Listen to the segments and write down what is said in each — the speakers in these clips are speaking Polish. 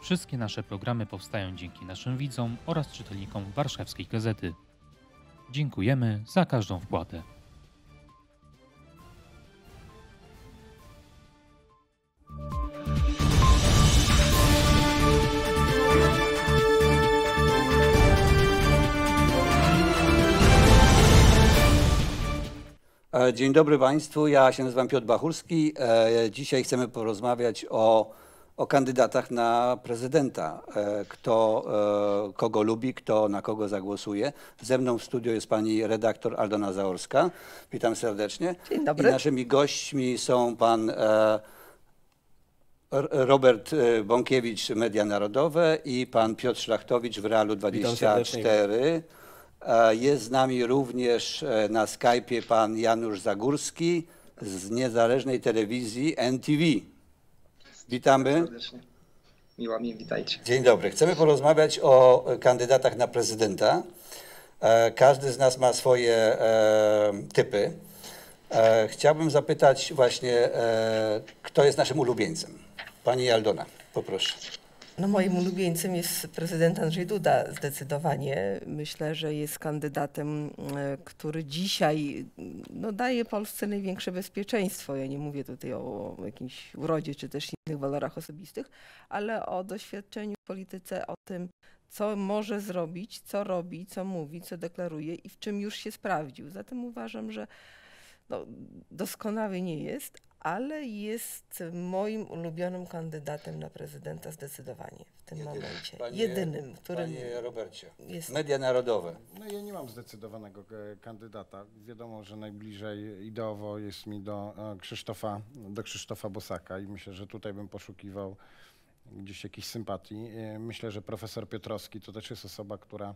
Wszystkie nasze programy powstają dzięki naszym widzom oraz czytelnikom Warszawskiej Gazety. Dziękujemy za każdą wpłatę. Dzień dobry Państwu, ja się nazywam Piotr Bachurski. Dzisiaj chcemy porozmawiać o kandydatach na prezydenta. Kto kogo lubi, kto na kogo zagłosuje. Ze mną w studiu jest pani redaktor Aldona Zaorska. Witam serdecznie. Dzień dobry. I naszymi gośćmi są pan Robert Bąkiewicz, Media Narodowe, i pan Piotr Szlachtowicz w Realu 24. Jest z nami również na Skype'ie pan Janusz Zagórski z niezależnej telewizji NTV. Witamy. Serdecznie. Miło mi, witajcie. Dzień dobry. Chcemy porozmawiać o kandydatach na prezydenta. Każdy z nas ma swoje typy. Chciałbym zapytać właśnie, kto jest naszym ulubieńcem? Pani Aldona, poproszę. No, moim ulubieńcem jest prezydent Andrzej Duda, zdecydowanie. Myślę, że jest kandydatem, który dzisiaj daje Polsce największe bezpieczeństwo. Ja nie mówię tutaj o jakiejś urodzie czy też innych walorach osobistych, ale o doświadczeniu w polityce, o tym, co może zrobić, co robi, co mówi, co deklaruje i w czym już się sprawdził. Zatem uważam, że doskonały nie jest, ale jest moim ulubionym kandydatem na prezydenta zdecydowanie w tym momencie. Jedynym, którym... Panie Robercie, jest... Media Narodowe. No ja nie mam zdecydowanego kandydata. Wiadomo, że najbliżej ideowo jest mi do Krzysztofa Bosaka i myślę, że tutaj bym poszukiwał gdzieś jakiejś sympatii. Myślę, że profesor Piotrowski to też jest osoba, która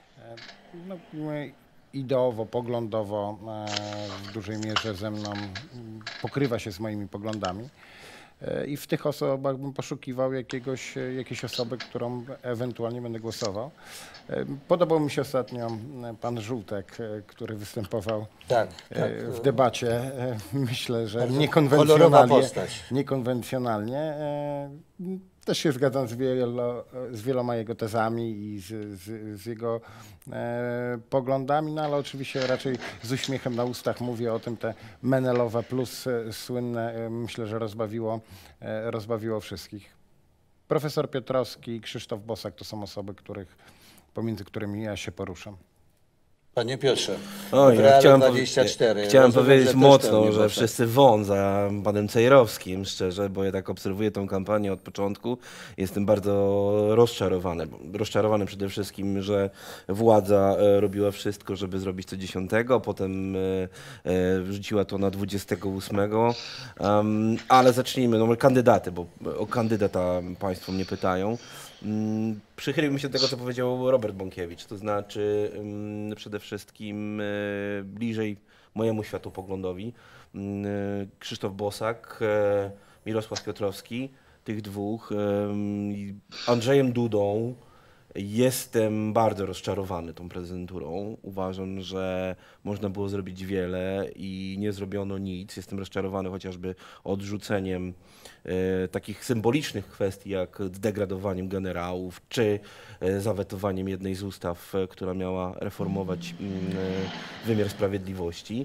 ideowo, poglądowo w dużej mierze ze mną pokrywa się z moimi poglądami i w tych osobach bym poszukiwał jakiejś osoby, którą ewentualnie będę głosował. Podobał mi się ostatnio pan Żółtek, który występował w debacie. Myślę, że niekonwencjonalnie. Też się zgadzam z wieloma jego tezami i z jego poglądami, no ale oczywiście raczej z uśmiechem na ustach mówię o tym, te Menelowe plus słynne, myślę, że rozbawiło wszystkich. Profesor Piotrowski i Krzysztof Bosak to są osoby, pomiędzy którymi ja się poruszam. Panie Piotrze, chciałem powiedzieć mocno, że wszyscy won za panem Cejrowskim, szczerze, bo ja tak obserwuję tę kampanię od początku. Jestem bardzo rozczarowany. Rozczarowany przede wszystkim, że władza robiła wszystko, żeby zrobić to 10, potem wrzuciła to na 28. Ale zacznijmy, kandydaty, bo o kandydata państwo mnie pytają. Przychyliłbym się do tego, co powiedział Robert Bąkiewicz, to znaczy przede wszystkim bliżej mojemu światopoglądowi Krzysztof Bosak, Mirosław Piotrowski, tych dwóch, Andrzejem Dudą. Jestem bardzo rozczarowany tą prezydenturą. Uważam, że można było zrobić wiele i nie zrobiono nic. Jestem rozczarowany chociażby odrzuceniem takich symbolicznych kwestii jak zdegradowaniem generałów czy zawetowaniem jednej z ustaw, która miała reformować wymiar sprawiedliwości.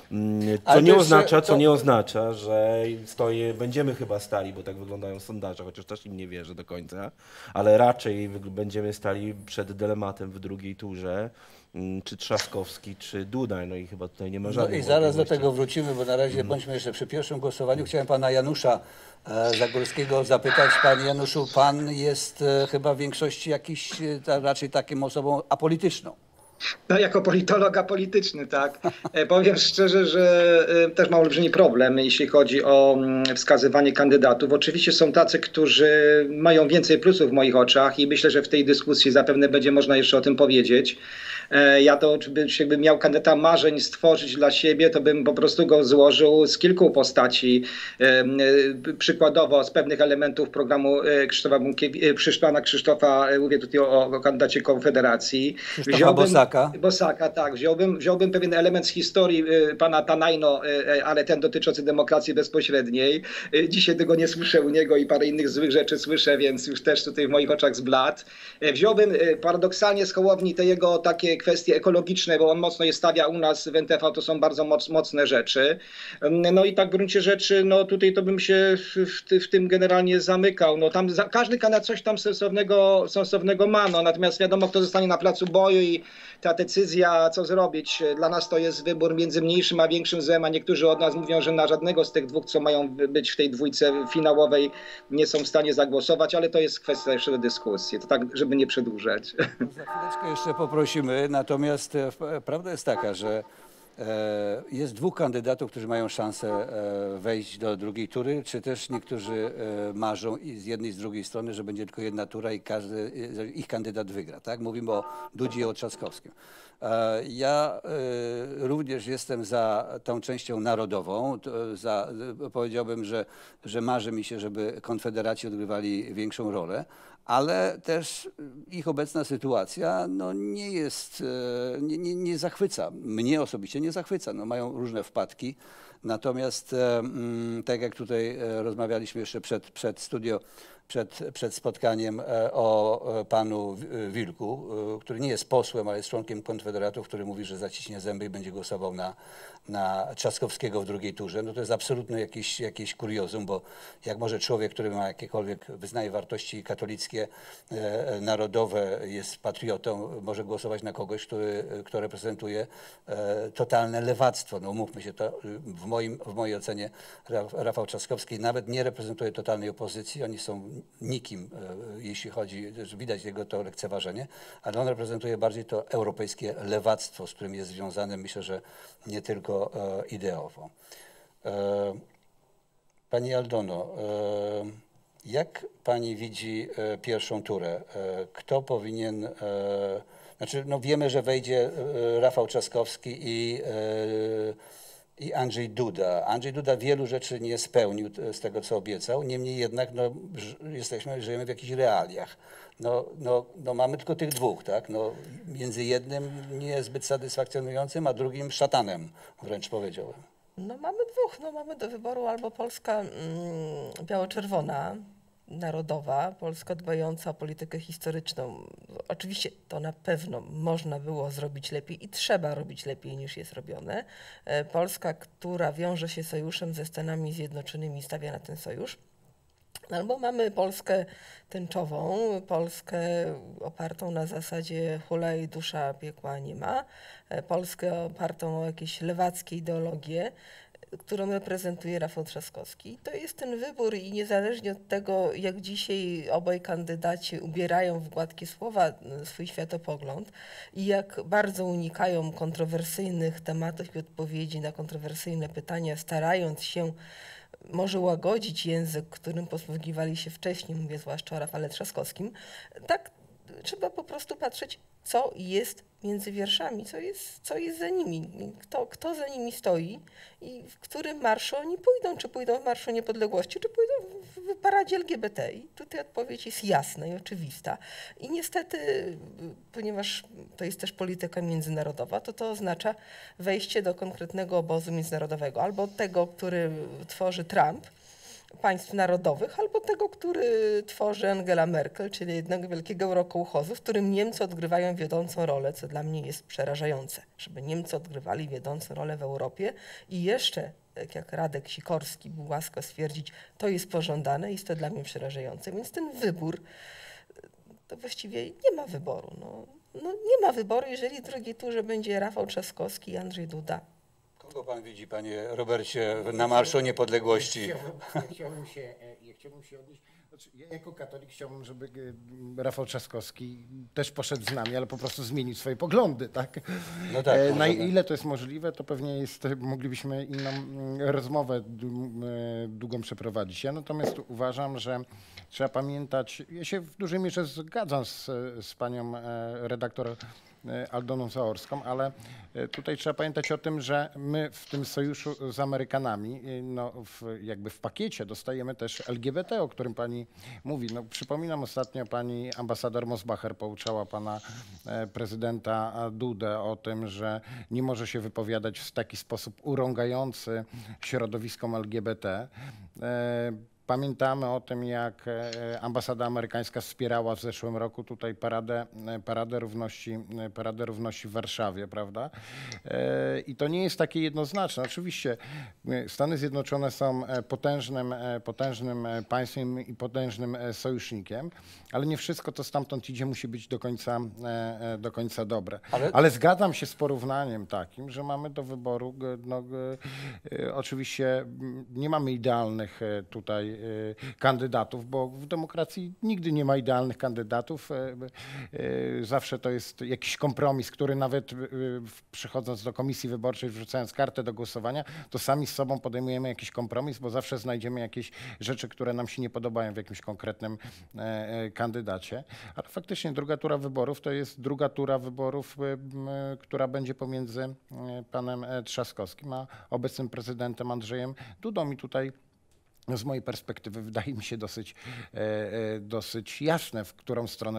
Co nie oznacza, że będziemy chyba stali, bo tak wyglądają sondaże, chociaż też im nie wierzę do końca, ale raczej będziemy stali przed dylematem w drugiej turze, czy Trzaskowski, czy Duda, no i chyba tutaj nie ma żadnej i zaraz do tego wrócimy, bo na razie bądźmy jeszcze przy pierwszym głosowaniu. Chciałem pana Janusza Zagórskiego zapytać. Panie Januszu, pan jest chyba w większości raczej taką osobą apolityczną. No, jako politolog apolityczny, tak. Powiem szczerze, że też mam olbrzymi problem, jeśli chodzi o wskazywanie kandydatów. Oczywiście są tacy, którzy mają więcej plusów w moich oczach i myślę, że w tej dyskusji zapewne będzie można jeszcze o tym powiedzieć. Ja to, jakbym miał kandydata marzeń stworzyć dla siebie, to bym po prostu go złożył z kilku postaci. Przykładowo z pewnych elementów programu pana Krzysztofa, mówię tutaj o kandydacie Konfederacji. Krzysztofa Bosaka. Bosaka, tak. Wziąłbym pewien element z historii pana Tanajno, ale ten dotyczący demokracji bezpośredniej. Dzisiaj tego nie słyszę u niego i parę innych złych rzeczy słyszę, więc już też tutaj w moich oczach zbladł. Wziąłbym paradoksalnie z Hołowni te jego takie kwestie ekologiczne, bo on mocno je stawia u nas w NTV, to są bardzo mocne rzeczy. No i tak w gruncie rzeczy, no tutaj to bym się w tym generalnie zamykał. No tam każdy kandydat coś tam sensownego ma, no natomiast wiadomo, kto zostanie na placu boju i ta decyzja, co zrobić. Dla nas to jest wybór między mniejszym a większym złem, a niektórzy od nas mówią, że na żadnego z tych dwóch, co mają być w tej dwójce finałowej, nie są w stanie zagłosować, ale to jest kwestia jeszcze do dyskusji. To tak, żeby nie przedłużać. Za chwileczkę jeszcze poprosimy, natomiast prawda jest taka, że jest dwóch kandydatów, którzy mają szansę wejść do drugiej tury, czy też niektórzy marzą i z jednej i z drugiej strony, że będzie tylko jedna tura i każdy ich kandydat wygra. Tak? Mówimy o Dudzie i o Trzaskowskim. Ja również jestem za tą częścią narodową. Powiedziałbym, że marzy mi się, żeby konfederaci odgrywali większą rolę, ale też ich obecna sytuacja no, nie jest, nie zachwyca. Mnie osobiście nie zachwyca. No, mają różne wpadki. Natomiast tak jak tutaj rozmawialiśmy jeszcze przed studio, przed spotkaniem o panu Wilku, który nie jest posłem, ale jest członkiem Konfederatów, który mówi, że zaciśnie zęby i będzie głosował na Trzaskowskiego w drugiej turze. No to jest absolutnie jakieś kuriozum, bo jak może człowiek, który ma jakiekolwiek, wyznaje wartości katolickie, narodowe, jest patriotą, może głosować na kogoś, kto reprezentuje totalne lewactwo. No umówmy się, to w mojej ocenie Rafał Trzaskowski nawet nie reprezentuje totalnej opozycji. Oni są nikim, jeśli chodzi, że widać jego to lekceważenie, ale on reprezentuje bardziej to europejskie lewactwo, z którym jest związane, myślę, że nie tylko ideowo. Pani Aldono, jak pani widzi pierwszą turę? Kto powinien, znaczy no wiemy, że wejdzie Rafał Trzaskowski i Andrzej Duda. Andrzej Duda wielu rzeczy nie spełnił z tego, co obiecał, niemniej jednak no, żyjemy w jakichś realiach. No mamy tylko tych dwóch, tak? No, między jednym niezbyt satysfakcjonującym, a drugim szatanem, wręcz powiedziałem. No mamy dwóch, no mamy do wyboru albo Polska biało-czerwona, narodowa, Polska dbająca o politykę historyczną. Oczywiście to na pewno można było zrobić lepiej i trzeba robić lepiej niż jest robione. Polska, która wiąże się sojuszem ze Stanami Zjednoczonymi, stawia na ten sojusz. Albo mamy Polskę tęczową, Polskę opartą na zasadzie hulaj dusza piekła nie ma, Polskę opartą o jakieś lewackie ideologie, którą reprezentuje Rafał Trzaskowski. To jest ten wybór i niezależnie od tego, jak dzisiaj obaj kandydaci ubierają w gładkie słowa swój światopogląd i jak bardzo unikają kontrowersyjnych tematów i odpowiedzi na kontrowersyjne pytania, starając się może łagodzić język, którym posługiwali się wcześniej, mówię zwłaszcza o Rafale Trzaskowskim, tak trzeba po prostu patrzeć, co jest między wierszami, co jest za nimi, kto za nimi stoi i w którym marszu oni pójdą, czy pójdą w Marszu Niepodległości, czy pójdą w paradzie LGBT. I tutaj odpowiedź jest jasna i oczywista. I niestety, ponieważ to jest też polityka międzynarodowa, to oznacza wejście do konkretnego obozu międzynarodowego, albo tego, który tworzy Trump, państw narodowych, albo tego, który tworzy Angela Merkel, czyli jednego wielkiego eurokołchozu, w którym Niemcy odgrywają wiodącą rolę, co dla mnie jest przerażające, żeby Niemcy odgrywali wiodącą rolę w Europie i jeszcze, jak Radek Sikorski był łaskaw stwierdzić, to jest pożądane i jest to dla mnie przerażające. Więc ten wybór, to właściwie nie ma wyboru. No nie ma wyboru, jeżeli w drugiej turze będzie Rafał Trzaskowski i Andrzej Duda. Kogo pan widzi, panie Robercie, na Marszu Niepodległości? Ja chciałbym się odnieść. Znaczy, ja jako katolik chciałbym, żeby Rafał Trzaskowski też poszedł z nami, ale po prostu zmienił swoje poglądy, tak? No tak, na ile to jest możliwe, to pewnie moglibyśmy inną rozmowę długą przeprowadzić. Ja natomiast uważam, że trzeba pamiętać, ja się w dużej mierze zgadzam z panią redaktor Aldoną Zaorską, ale tutaj trzeba pamiętać o tym, że my w tym sojuszu z Amerykanami, no, jakby w pakiecie dostajemy też LGBT, o którym pani mówi. No, przypominam, ostatnio pani ambasador Mosbacher pouczała pana prezydenta Dudę o tym, że nie może się wypowiadać w taki sposób urągający środowiskom LGBT. Pamiętamy o tym, jak ambasada amerykańska wspierała w zeszłym roku tutaj Paradę Równości w Warszawie, prawda? I to nie jest takie jednoznaczne. Oczywiście Stany Zjednoczone są potężnym państwem i potężnym sojusznikiem, ale nie wszystko, co stamtąd idzie, musi być do końca dobre. Ale zgadzam się z porównaniem takim, że mamy do wyboru, no, oczywiście nie mamy idealnych tutaj kandydatów, bo w demokracji nigdy nie ma idealnych kandydatów. Zawsze to jest jakiś kompromis, który nawet przychodząc do komisji wyborczej, wrzucając kartę do głosowania, to sami z sobą podejmujemy jakiś kompromis, bo zawsze znajdziemy jakieś rzeczy, które nam się nie podobają w jakimś konkretnym kandydacie. Ale faktycznie druga tura wyborów to jest druga tura wyborów, która będzie pomiędzy panem Trzaskowskim a obecnym prezydentem Andrzejem Dudą. I tutaj z mojej perspektywy wydaje mi się dosyć jasne, w którą stronę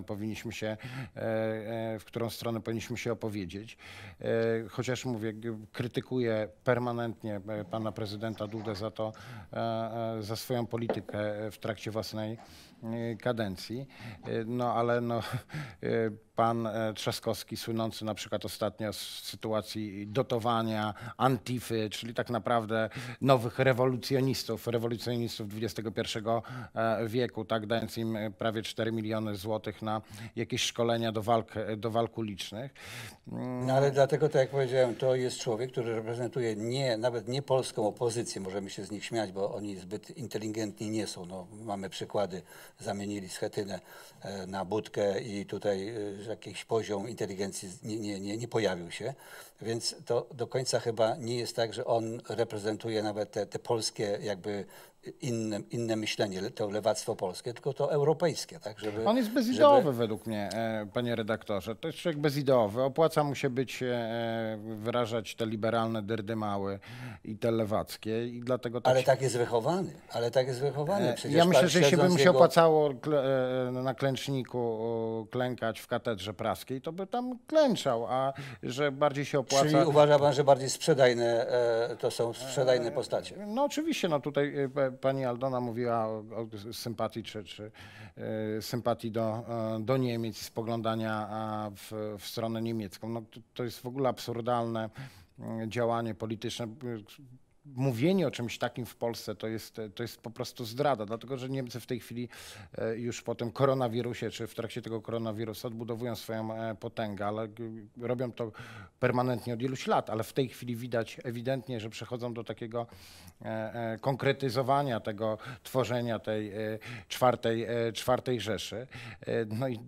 powinniśmy się opowiedzieć. Chociaż mówię, krytykuję permanentnie pana prezydenta Dudę za swoją politykę w trakcie własnej kadencji. No ale no, pan Trzaskowski, słynący na przykład ostatnio z sytuacji dotowania Antify, czyli tak naprawdę nowych rewolucjonistów XXI wieku, tak, dając im prawie 4 miliony złotych na jakieś szkolenia do walk ulicznych. No ale dlatego, tak jak powiedziałem, to jest człowiek, który reprezentuje nawet nie polską opozycję, możemy się z nich śmiać, bo oni zbyt inteligentni nie są. No, mamy przykłady, zamienili Schetynę na Budkę i tutaj jakiś poziom inteligencji nie pojawił się, więc to do końca chyba nie jest tak, że on reprezentuje nawet te polskie jakby inne myślenie, to lewactwo polskie, tylko to europejskie. Tak, on jest bezideowy według mnie, panie redaktorze. To jest człowiek bezideowy. Opłaca mu się wyrażać te liberalne dyrdymały i te lewackie. I dlatego ale tak jest wychowany. Przecież ja myślę, że jeśli by mu się opłacało na klęczniku klękać w katedrze praskiej, to by tam klęczał, a że bardziej się opłaca... Czyli uważa pan, że bardziej sprzedajne to są sprzedajne postacie? No oczywiście, no tutaj pani Aldona mówiła o sympatii czy sympatii do Niemiec i spoglądania w stronę niemiecką. No, to jest w ogóle absurdalne działanie polityczne. Mówienie o czymś takim w Polsce to jest po prostu zdrada, dlatego że Niemcy w tej chwili już po tym koronawirusie, czy w trakcie tego koronawirusa odbudowują swoją potęgę, ale robią to permanentnie od iluś lat, ale w tej chwili widać ewidentnie, że przechodzą do takiego konkretyzowania tego tworzenia tej czwartej Rzeszy. No i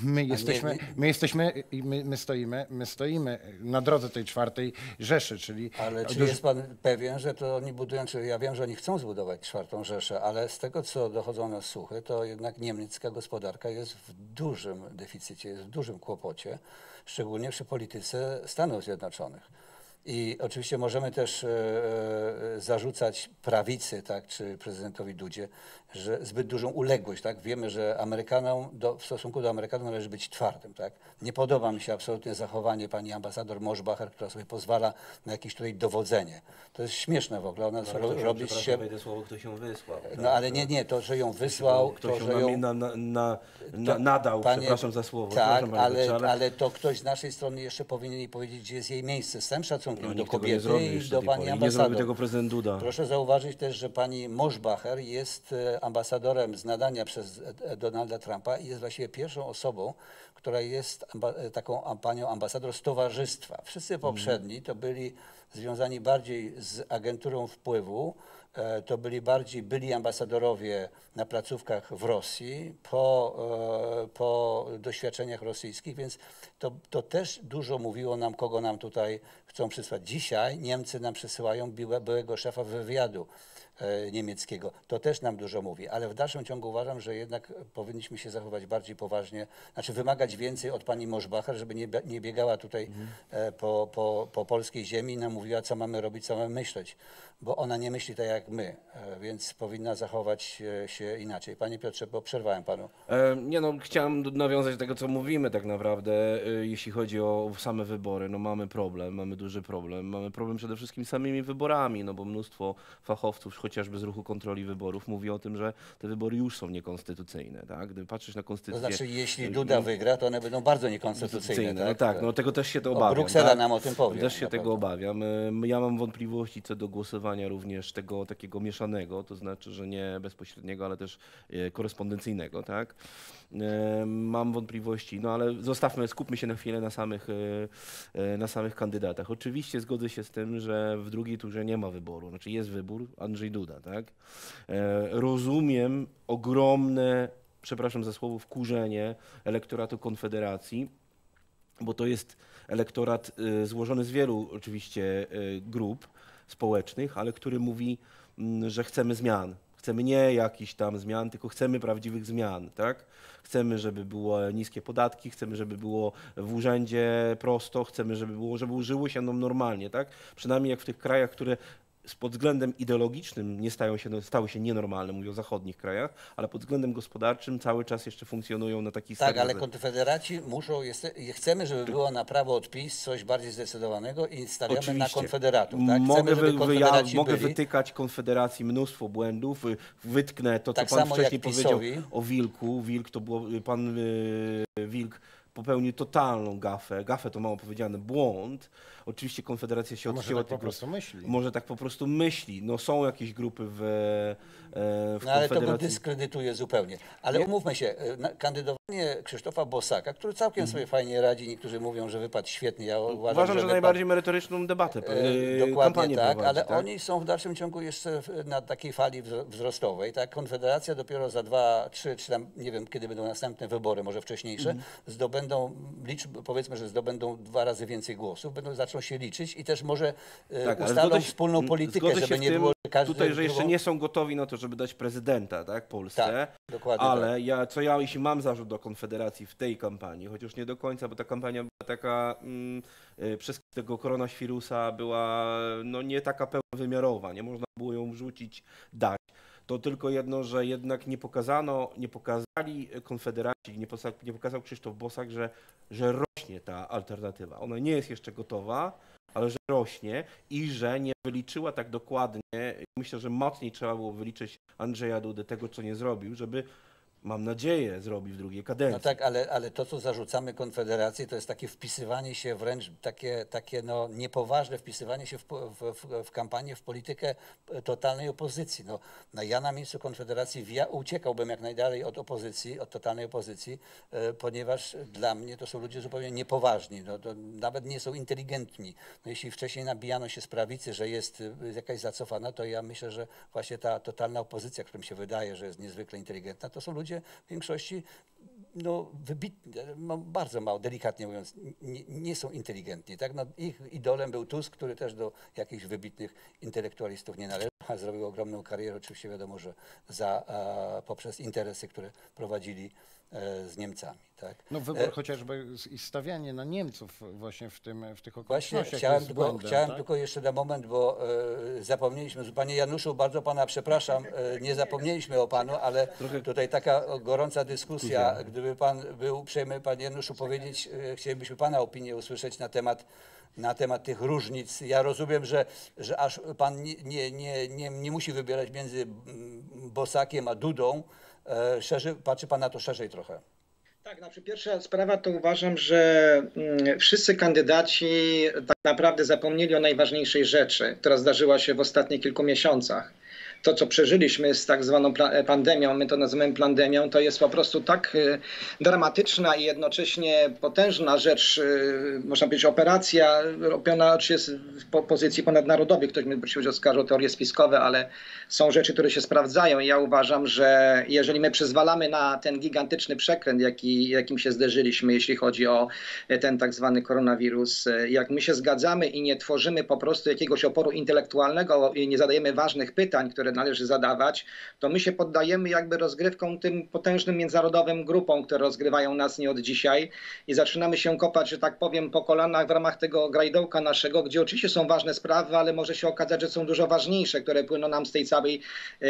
my stoimy na drodze tej czwartej Rzeszy, czyli... Ale czy jest pan pewien, że to oni budują, czy ja wiem, że oni chcą zbudować czwartą Rzeszę, ale z tego, co dochodzą nas słuchy, to jednak niemiecka gospodarka jest w dużym deficycie, jest w dużym kłopocie, szczególnie przy polityce Stanów Zjednoczonych. I oczywiście możemy też zarzucać prawicy, tak, czy prezydentowi Dudzie, że zbyt dużą uległość. Tak? Wiemy, że w stosunku do Amerykanów należy być twardym. Tak? Nie podoba mi się absolutnie zachowanie pani ambasador Mosbacher, która sobie pozwala na jakieś tutaj dowodzenie. To jest śmieszne w ogóle. Ona robi się... słowo, ktoś ją wysłał. Tak? No ale nie, to, że ją wysłał... Ktoś ją nadał, przepraszam za słowo. Tak, ale to ktoś z naszej strony jeszcze powinien jej powiedzieć, gdzie jest jej miejsce. Z całym szacunkiem do kobiety i do pani ambasador. Nie zrobi tego prezydent Duda. Proszę zauważyć też, że pani Mosbacher jest ambasadorem z nadania przez Donalda Trumpa i jest właściwie pierwszą osobą, która jest taką panią ambasador z towarzystwa. Wszyscy poprzedni to byli związani bardziej z agenturą wpływu, to byli ambasadorowie na placówkach w Rosji po doświadczeniach rosyjskich, więc to też dużo mówiło nam, kogo nam tutaj chcą przysłać. Dzisiaj Niemcy nam przysyłają byłego szefa wywiadu niemieckiego. To też nam dużo mówi, ale w dalszym ciągu uważam, że jednak powinniśmy się zachować bardziej poważnie, znaczy wymagać więcej od pani Moschbacher, żeby nie biegała tutaj po polskiej ziemi i nam mówiła, co mamy robić, co mamy myśleć, bo ona nie myśli tak jak my, więc powinna zachować się inaczej. Panie Piotrze, bo przerwałem panu. Nie no, chciałem nawiązać do tego, co mówimy tak naprawdę, jeśli chodzi o same wybory. No mamy problem, mamy duży problem. Mamy problem przede wszystkim z samymi wyborami, no bo mnóstwo fachowców, chociażby z ruchu kontroli wyborów, mówi o tym, że te wybory już są niekonstytucyjne, tak? Gdy patrzysz na konstytucję... To znaczy, jeśli Duda wygra, to one będą bardzo niekonstytucyjne, tak? No tak, no tego też się to obawiam. Bruksela tak? nam o tym powie. Też się tego obawiam. Ja mam wątpliwości co do głosowania również tego takiego mieszanego, to znaczy, że nie bezpośredniego, ale też korespondencyjnego, tak? Mam wątpliwości, no ale skupmy się na chwilę na samych kandydatach. Oczywiście zgodzę się z tym, że w drugiej turze nie ma wyboru, znaczy jest wybór, Andrzej Duda, tak? Rozumiem ogromne, przepraszam za słowo, wkurzenie elektoratu Konfederacji, bo to jest elektorat złożony z wielu oczywiście grup społecznych, ale który mówi, że chcemy zmian. Chcemy nie jakichś tam zmian, tylko chcemy prawdziwych zmian, tak? Chcemy, żeby było niskie podatki, chcemy, żeby było w urzędzie prosto, chcemy, żeby żyło się nam normalnie, tak? Przynajmniej jak w tych krajach, które pod względem ideologicznym nie stały się nienormalne, mówię o zachodnich krajach, ale pod względem gospodarczym cały czas jeszcze funkcjonują na takich Tak, ale konfederaci muszą, chcemy, żeby było na prawo od PiS coś bardziej zdecydowanego i stawiamy oczywiście na konfederatów. Tak? Chcemy, mogę wytykać Konfederacji mnóstwo błędów, wytknę to, co tak pan wcześniej powiedział PiS-owi. o Wilku. Wilk to było, pan Wilk popełnił totalną gafę to mało powiedziane, błąd. Oczywiście Konfederacja się odcięła tak po prostu myśli. Może tak po prostu myśli. No są jakieś grupy w no, ale Konfederacji. to go dyskredytuje zupełnie. Ale umówmy się, kandydowanie Krzysztofa Bosaka, który całkiem sobie fajnie radzi, niektórzy mówią, że wypadł świetnie. Ja uważam że najbardziej merytoryczną debatę, dokładnie tak, prowadzi, ale tak? oni są w dalszym ciągu jeszcze na takiej fali wzrostowej. Tak? Konfederacja dopiero za 2, 3, czy tam nie wiem, kiedy będą następne wybory, może wcześniejsze, powiedzmy, że zdobędą 2 razy więcej głosów, zaczną się liczyć i też może ustalą wspólną politykę, żeby nie było, że każdy... Tutaj, że jeszcze nie są gotowi na to, żeby dać prezydenta, tak, Polsce, tak, dokładnie ale jeśli mam zarzut do Konfederacji w tej kampanii, chociaż nie do końca, bo ta kampania była taka, przez tego koronawirusa była no, nie taka pełnowymiarowa, nie można było ją wrzucić, dać. To tylko jedno, że jednak nie pokazali Konfederacji, nie pokazał Krzysztof Bosak, że rośnie ta alternatywa. Ona nie jest jeszcze gotowa, ale że rośnie i że nie wyliczyła tak dokładnie. Myślę, że mocniej trzeba było wyliczyć Andrzeja Dudę tego, co nie zrobił, żeby, mam nadzieję, zrobić w drugiej kadencji. No tak, ale to, co zarzucamy Konfederacji, to jest takie wpisywanie się wręcz, takie no, niepoważne wpisywanie się w kampanię, w politykę totalnej opozycji. No, ja na miejscu Konfederacji uciekałbym jak najdalej od opozycji, od totalnej opozycji, ponieważ dla mnie to są ludzie zupełnie niepoważni, no, to nawet nie są inteligentni. No, jeśli wcześniej nabijano się z prawicy, że jest jakaś zacofana, to ja myślę, że właśnie ta totalna opozycja, którym się wydaje, że jest niezwykle inteligentna, to są ludzie w większości no, wybitnie, bardzo mało, delikatnie mówiąc, nie są inteligentni. Tak? No, ich idolem był Tusk, który też do jakichś wybitnych intelektualistów nie należał, a zrobił ogromną karierę. Oczywiście wiadomo, że poprzez interesy, które prowadzili z Niemcami. Tak? No wybór chociażby i stawianie na Niemców właśnie w tych okolicznościach. Właśnie, chciałem tylko jeszcze na moment, bo zapomnieliśmy, Panie Januszu, bardzo Pana przepraszam, nie zapomnieliśmy o Panu, ale tutaj taka gorąca dyskusja, gdyby Pan był uprzejmy, Panie Januszu, powiedzieć, chcielibyśmy Pana opinię usłyszeć na temat tych różnic. Ja rozumiem, że aż Pan nie musi wybierać między Bosakiem a Dudą. Patrzy Pan na to szerzej trochę. Tak, znaczy pierwsza sprawa to uważam, że wszyscy kandydaci tak naprawdę zapomnieli o najważniejszej rzeczy, która zdarzyła się w ostatnich kilku miesiącach. To, co przeżyliśmy z tak zwaną pandemią, my to nazywamy pandemią, to jest po prostu tak dramatyczna i jednocześnie potężna rzecz, można powiedzieć operacja, robiona oczywiście w pozycji ponadnarodowej. Ktoś mi się oskarżył o teorie spiskowe, ale są rzeczy, które się sprawdzają i ja uważam, że jeżeli my przyzwalamy na ten gigantyczny przekręt, jakim się zderzyliśmy, jeśli chodzi o ten tak zwany koronawirus, jak my się zgadzamy i nie tworzymy po prostu jakiegoś oporu intelektualnego i nie zadajemy ważnych pytań, które które należy zadawać, to my się poddajemy jakby rozgrywką tym potężnym międzynarodowym grupom, które rozgrywają nas nie od dzisiaj i zaczynamy się kopać, że tak powiem, po kolanach w ramach tego grajdołka naszego, gdzie oczywiście są ważne sprawy, ale może się okazać, że są dużo ważniejsze, które płyną nam z tej całej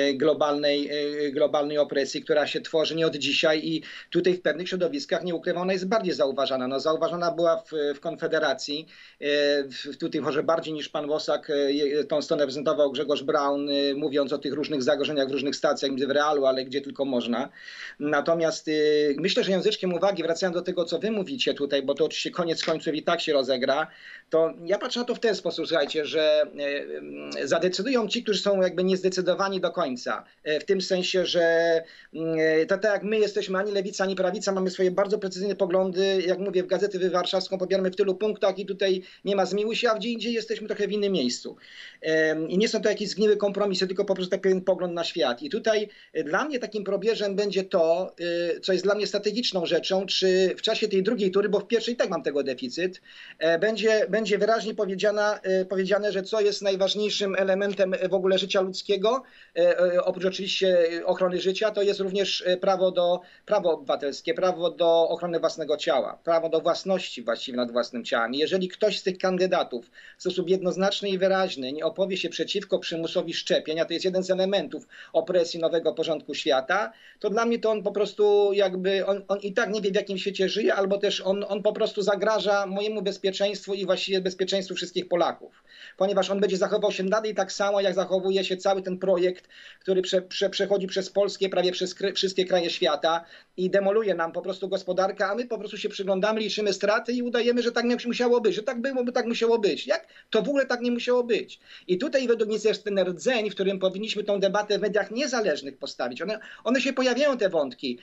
globalnej opresji, która się tworzy nie od dzisiaj i tutaj w pewnych środowiskach, nie ukrywam, ona jest bardziej zauważana. No, zauważona była w Konfederacji, tutaj może bardziej niż pan Bosak, tą stronę prezentował Grzegorz Braun, mówiąc o tych różnych zagrożeniach w różnych stacjach, w realu, ale gdzie tylko można. Natomiast myślę, że języczkiem uwagi, wracając do tego, co wy mówicie tutaj, bo to oczywiście koniec końców i tak się rozegra, to ja patrzę na to w ten sposób, słuchajcie, że zadecydują ci, którzy są jakby niezdecydowani do końca. W tym sensie, że to tak jak my jesteśmy ani lewica, ani prawica, mamy swoje bardzo precyzyjne poglądy, jak mówię, w Gazetę Warszawską pobieramy w tylu punktach i tutaj nie ma zmiłuj się, a gdzie indziej jesteśmy trochę w innym miejscu. I nie są to jakieś zgniłe kompromisy, tylko po prostu tak pewien pogląd na świat. I tutaj dla mnie takim probierzem będzie to, co jest dla mnie strategiczną rzeczą, czy w czasie tej drugiej tury, bo w pierwszej i tak mam tego deficyt, będzie wyraźnie powiedziane, że co jest najważniejszym elementem w ogóle życia ludzkiego, oprócz oczywiście ochrony życia, to jest również prawo obywatelskie, prawo do ochrony własnego ciała, prawo do własności właściwie nad własnym ciałem. Jeżeli ktoś z tych kandydatów w sposób jednoznaczny i wyraźny nie opowie się przeciwko przymusowi szczepień, a to jest jeden z elementów opresji nowego porządku świata, to dla mnie to on po prostu jakby, on i tak nie wie, w jakim świecie żyje, albo też on po prostu zagraża mojemu bezpieczeństwu i właściwie bezpieczeństwu wszystkich Polaków. Ponieważ on będzie zachował się dalej tak samo, jak zachowuje się cały ten projekt, który przechodzi przez Polskę, prawie przez wszystkie kraje świata i demoluje nam po prostu gospodarkę, a my po prostu się przyglądamy, liczymy straty i udajemy, że tak nie musiało być, że tak było, bo tak musiało być. Jak? To w ogóle tak nie musiało być. I tutaj według mnie jest ten rdzeń, w którym powinniśmy tą debatę w mediach niezależnych postawić. One się pojawiają, te wątki,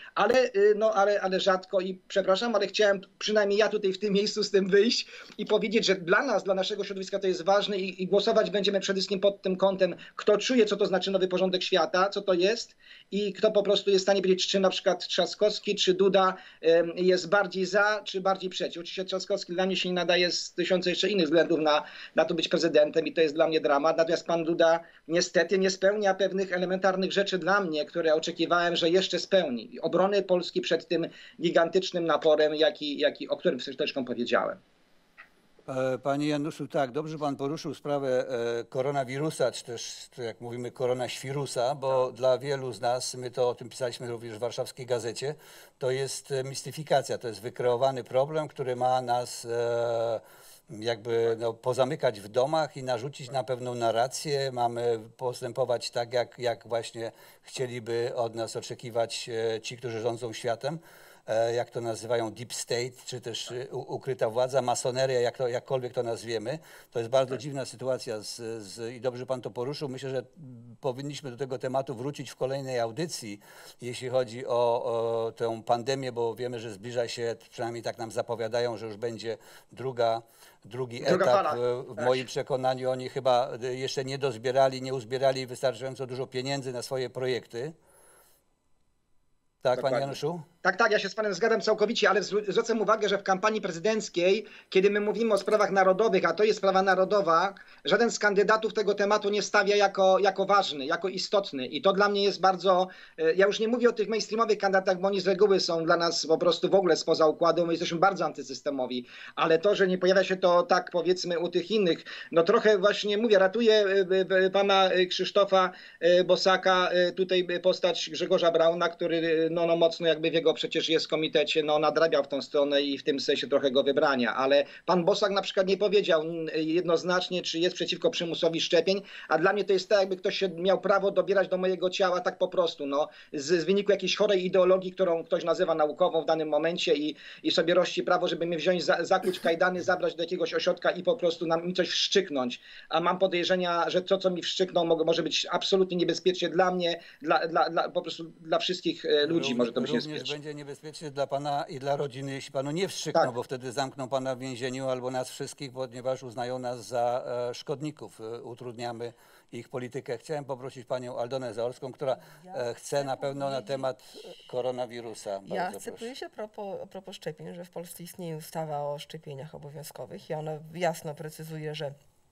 ale rzadko i przepraszam, ale chciałem przynajmniej ja tutaj w tym miejscu z tym wyjść i powiedzieć, że dla nas, dla naszego środowiska to jest ważne i głosować będziemy przede wszystkim pod tym kątem, kto czuje, co to znaczy nowy porządek świata, co to jest i kto po prostu jest w stanie powiedzieć, czy na przykład Trzaskowski, czy Duda jest bardziej za, czy bardziej przeciw. Oczywiście Trzaskowski dla mnie się nie nadaje z tysiąca jeszcze innych względów na to być prezydentem i to jest dla mnie dramat. Natomiast pan Duda niestety nie spełnia pewnych elementarnych rzeczy dla mnie, które oczekiwałem, że jeszcze spełni. Obrony Polski przed tym gigantycznym naporem, o którym troszeczkę powiedziałem. Panie Januszu, tak, dobrze pan poruszył sprawę koronawirusa, czy też, jak mówimy, koronaświrusa, bo dla wielu z nas, my to o tym pisaliśmy również w warszawskiej gazecie, to jest mistyfikacja, to jest wykreowany problem, który ma nas jakby pozamykać w domach i narzucić na pewną narrację. Mamy postępować tak, jak właśnie chcieliby od nas oczekiwać ci, którzy rządzą światem. Jak to nazywają, deep state, czy też ukryta władza, masoneria, jakkolwiek to nazwiemy. To jest bardzo dziwna sytuacja i dobrze pan to poruszył. Myślę, że powinniśmy do tego tematu wrócić w kolejnej audycji, jeśli chodzi o tę pandemię, bo wiemy, że zbliża się, przynajmniej tak nam zapowiadają, że już będzie drugi etap. W moim przekonaniu oni chyba jeszcze nie uzbierali wystarczająco dużo pieniędzy na swoje projekty. Tak, panie Januszu? Tak, ja się z panem zgadzam całkowicie, ale zwracam uwagę, że w kampanii prezydenckiej, kiedy my mówimy o sprawach narodowych, a to jest sprawa narodowa, żaden z kandydatów tego tematu nie stawia jako ważny, jako istotny. I to dla mnie jest bardzo, ja już nie mówię o tych mainstreamowych kandydatach, bo oni z reguły są dla nas po prostu w ogóle spoza układu, my jesteśmy bardzo antysystemowi, ale to, że nie pojawia się to tak powiedzmy u tych innych, no trochę właśnie mówię, ratuje pana Krzysztofa Bosaka tutaj postać Grzegorza Brauna, który no mocno jakby w jego przecież jest w komitecie, nadrabiał w tą stronę i w tym sensie trochę go wybrania, ale pan Bosak na przykład nie powiedział jednoznacznie, czy jest przeciwko przymusowi szczepień, a dla mnie to jest tak, jakby ktoś się miał prawo dobierać do mojego ciała tak po prostu, z wyniku jakiejś chorej ideologii, którą ktoś nazywa naukową w danym momencie i sobie rości prawo, żeby mnie wziąć, zakuć kajdany, zabrać do jakiegoś ośrodka i po prostu mi coś wszczyknąć, a mam podejrzenia, że to, co mi wszczykną, może być absolutnie niebezpieczne dla mnie, po prostu dla wszystkich ludzi może to być niebezpieczne. Będzie niebezpieczny dla pana i dla rodziny, jeśli panu nie wstrzykną, tak. Bo wtedy zamkną pana w więzieniu albo nas wszystkich, ponieważ uznają nas za szkodników. Utrudniamy ich politykę. Chciałem poprosić panią Aldonę Zaorską, która chce na pewno na temat koronawirusa. Ja chcę powiedzieć a propos szczepień, że w Polsce istnieje ustawa o szczepieniach obowiązkowych i ona jasno precyzuje, że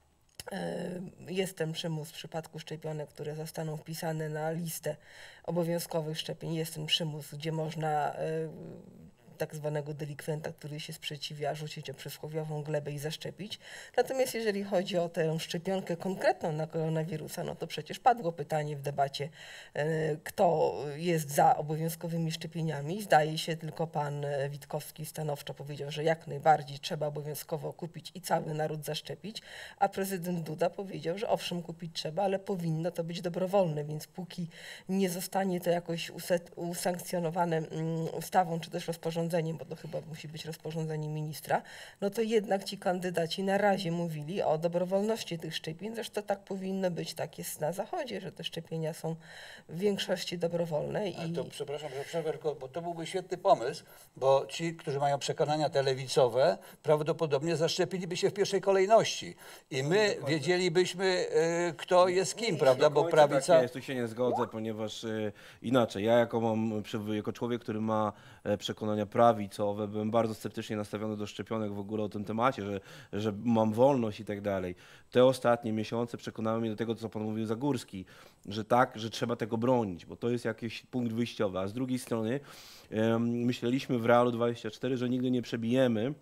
Jest ten przymus w przypadku szczepionek, które zostaną wpisane na listę obowiązkowych szczepień. Jest ten przymus, gdzie można tak zwanego delikwenta, który się sprzeciwia, rzucić o przysłowiową glebę i zaszczepić. Natomiast jeżeli chodzi o tę szczepionkę konkretną na koronawirusa, no to przecież padło pytanie w debacie, kto jest za obowiązkowymi szczepieniami. Zdaje się, tylko pan Witkowski stanowczo powiedział, że jak najbardziej trzeba obowiązkowo kupić i cały naród zaszczepić, a prezydent Duda powiedział, że owszem, kupić trzeba, ale powinno to być dobrowolne, więc póki nie zostanie to jakoś usankcjonowane ustawą czy też rozporządzeniem, bo to chyba musi być rozporządzenie ministra, no to jednak ci kandydaci na razie mówili o dobrowolności tych szczepień. Zresztą tak powinno być, tak jest na Zachodzie, że te szczepienia są w większości dobrowolne. Ale to, przepraszam, że przerwę, bo to byłby świetny pomysł, bo ci, którzy mają przekonania te lewicowe, prawdopodobnie zaszczepiliby się w pierwszej kolejności i my wiedzielibyśmy, kto jest kim, prawda, bo prawica... Tak jest, tu się nie zgodzę, ponieważ inaczej, ja jako człowiek, który ma przekonania prawicowe, byłem bardzo sceptycznie nastawiony do szczepionek w ogóle o tym temacie, że mam wolność i tak dalej. Te ostatnie miesiące przekonały mnie do tego, co pan mówił Zagórski, że tak, że trzeba tego bronić, bo to jest jakiś punkt wyjściowy, a z drugiej strony myśleliśmy w Realu 24, że nigdy nie przebijemy,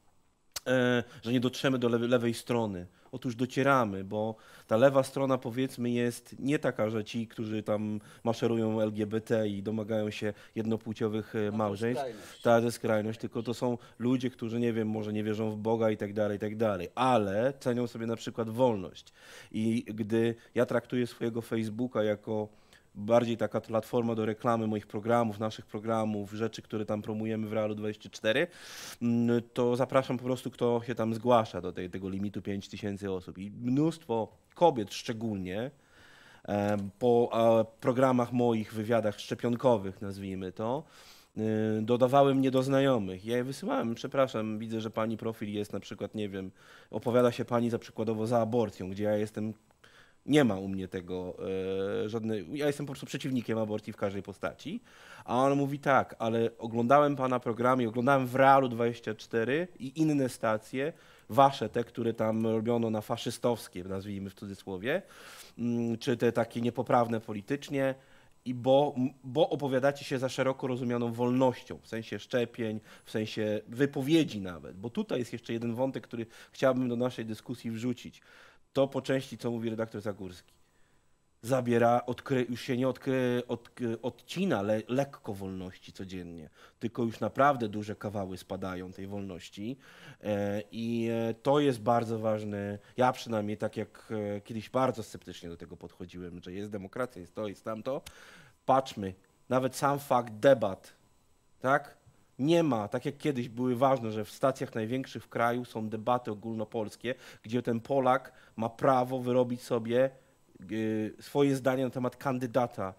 że nie dotrzemy do lewej strony. Otóż docieramy, bo ta lewa strona, powiedzmy, jest nie taka, że ci, którzy tam maszerują LGBT i domagają się jednopłciowych małżeństw, to jest skrajność, tylko to są ludzie, którzy, nie wiem, może nie wierzą w Boga i tak dalej, ale cenią sobie na przykład wolność. I gdy ja traktuję swojego Facebooka jako bardziej taka platforma do reklamy moich programów, naszych programów, rzeczy, które tam promujemy w Realu 24, to zapraszam po prostu, kto się tam zgłasza do tego limitu 5000 osób. I mnóstwo kobiet szczególnie po programach moich, wywiadach szczepionkowych, nazwijmy to, dodawały mnie do znajomych. Ja je wysyłałem, przepraszam, widzę, że pani profil jest na przykład, nie wiem, opowiada się pani przykładowo za aborcją, gdzie ja jestem. Nie ma u mnie tego ja jestem po prostu przeciwnikiem aborcji w każdej postaci. A on mówi tak, ale oglądałem pana programy, oglądałem w Realu 24 i inne stacje, wasze te, które tam robiono na faszystowskie, nazwijmy w cudzysłowie, czy te takie niepoprawne politycznie, bo opowiadacie się za szeroko rozumianą wolnością, w sensie szczepień, w sensie wypowiedzi nawet. Bo tutaj jest jeszcze jeden wątek, który chciałbym do naszej dyskusji wrzucić. To po części, co mówi redaktor Zagórski. Zabiera, już się nie odcina lekko wolności codziennie, tylko już naprawdę duże kawały spadają tej wolności i to jest bardzo ważne. Ja przynajmniej, tak jak kiedyś bardzo sceptycznie do tego podchodziłem, że jest demokracja, jest to, jest tamto. Patrzmy, nawet sam fakt debat, tak? Nie ma, tak jak kiedyś były ważne, że w stacjach największych w kraju są debaty ogólnopolskie, gdzie ten Polak ma prawo wyrobić sobie swoje zdanie na temat kandydata.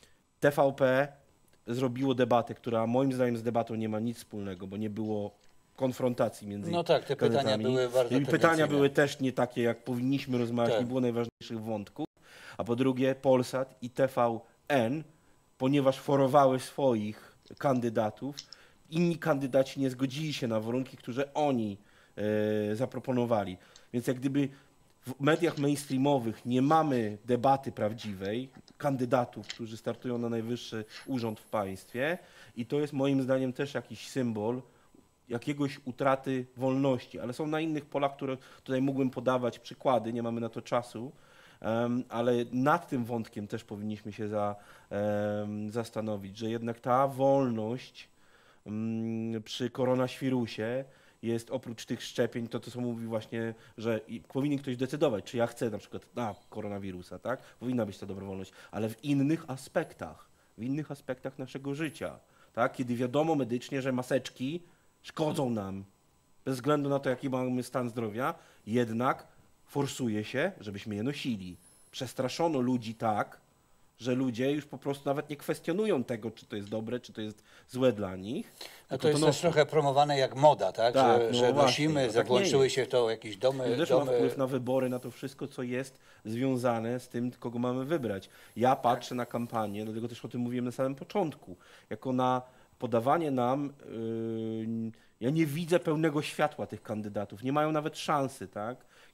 TVP zrobiło debatę, która moim zdaniem z debatą nie ma nic wspólnego, bo nie było konfrontacji między No tak, te pytania były bardzo i pytania były też nie takie, jak powinniśmy rozmawiać, tak. Nie było najważniejszych wątków. A po drugie Polsat i TVN, ponieważ forowały swoich kandydatów, inni kandydaci nie zgodzili się na warunki, które oni zaproponowali. Więc jak gdyby w mediach mainstreamowych nie mamy debaty prawdziwej, kandydatów, którzy startują na najwyższy urząd w państwie i to jest moim zdaniem też jakiś symbol jakiegoś utraty wolności, ale są na innych polach, które tutaj mógłbym podawać przykłady, nie mamy na to czasu, ale nad tym wątkiem też powinniśmy się zastanowić, że jednak ta wolność przy koronawirusie jest oprócz tych szczepień, to co mówi właśnie, że powinien ktoś decydować, czy ja chcę na przykład na koronawirusa, tak? Powinna być ta dobrowolność, ale w innych aspektach naszego życia, tak? Kiedy wiadomo medycznie, że maseczki szkodzą nam, bez względu na to, jaki mamy stan zdrowia, jednak forsuje się, żebyśmy je nosili. Przestraszono ludzi tak, że ludzie już po prostu nawet nie kwestionują tego, czy to jest dobre, czy to jest złe dla nich. A to jest też trochę promowane jak moda, tak? Tak, że no nosimy, tak włączyły się w to jakieś domy. To też ma wpływ na wybory, na to wszystko, co jest związane z tym, kogo mamy wybrać. Ja patrzę na kampanię, dlatego też o tym mówiłem na samym początku, jako na podawanie nam, ja nie widzę pełnego światła tych kandydatów, nie mają nawet szansy, tak?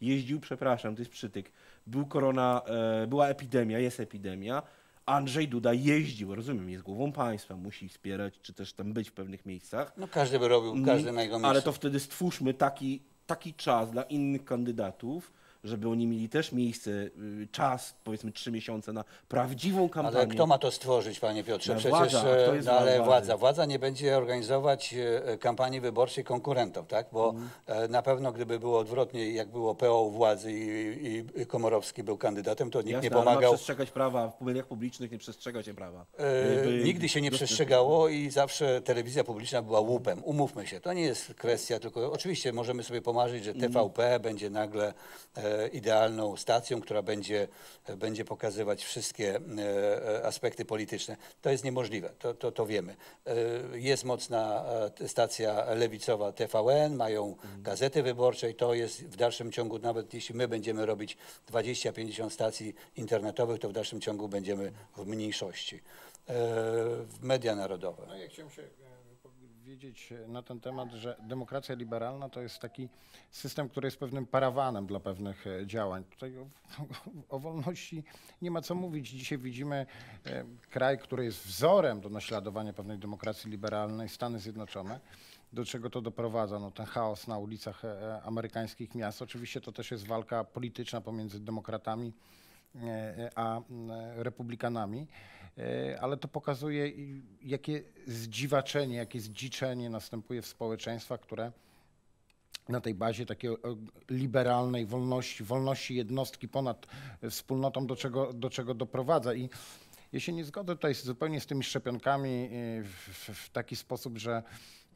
jeździł, przepraszam, to jest przytyk, była epidemia, jest epidemia, Andrzej Duda jeździł, rozumiem, jest głową państwa, musi wspierać, czy też tam być w pewnych miejscach. No każdy by robił, każdy na jego miejscu. Ale to wtedy stwórzmy taki czas dla innych kandydatów, żeby oni mieli też miejsce, czas, powiedzmy 3 miesiące na prawdziwą kampanię. Ale kto ma to stworzyć, panie Piotrze? Przecież władza nie będzie organizować kampanii wyborczej konkurentom, tak? Bo na pewno gdyby było odwrotnie, jak było PO u władzy i Komorowski był kandydatem, to nikt nie pomagał. Ale ma przestrzegać prawa, w mediach publicznych nie przestrzega się prawa. Nigdy się nie przestrzegało i zawsze telewizja publiczna była łupem. Umówmy się, to nie jest kwestia, tylko oczywiście możemy sobie pomarzyć, że TVP będzie nagle idealną stacją, która będzie pokazywać wszystkie aspekty polityczne. To jest niemożliwe, to wiemy. Jest mocna stacja lewicowa TVN, mają gazety wyborcze i to jest w dalszym ciągu, nawet jeśli my będziemy robić 20-50 stacji internetowych, to w dalszym ciągu będziemy w mniejszości. Media narodowe. No ja chciałem się powiedzieć na ten temat, że demokracja liberalna to jest taki system, który jest pewnym parawanem dla pewnych działań. Tutaj o wolności nie ma co mówić. Dzisiaj widzimy kraj, który jest wzorem do naśladowania pewnej demokracji liberalnej, Stany Zjednoczone. Do czego to doprowadza? No, ten chaos na ulicach amerykańskich miast. Oczywiście to też jest walka polityczna pomiędzy demokratami a republikanami, ale to pokazuje, jakie zdziwaczenie, jakie zdziczenie następuje w społeczeństwach, które na tej bazie takiej liberalnej wolności jednostki ponad wspólnotą, do czego doprowadza. I ja się nie zgodzę tutaj zupełnie z tymi szczepionkami w taki sposób, że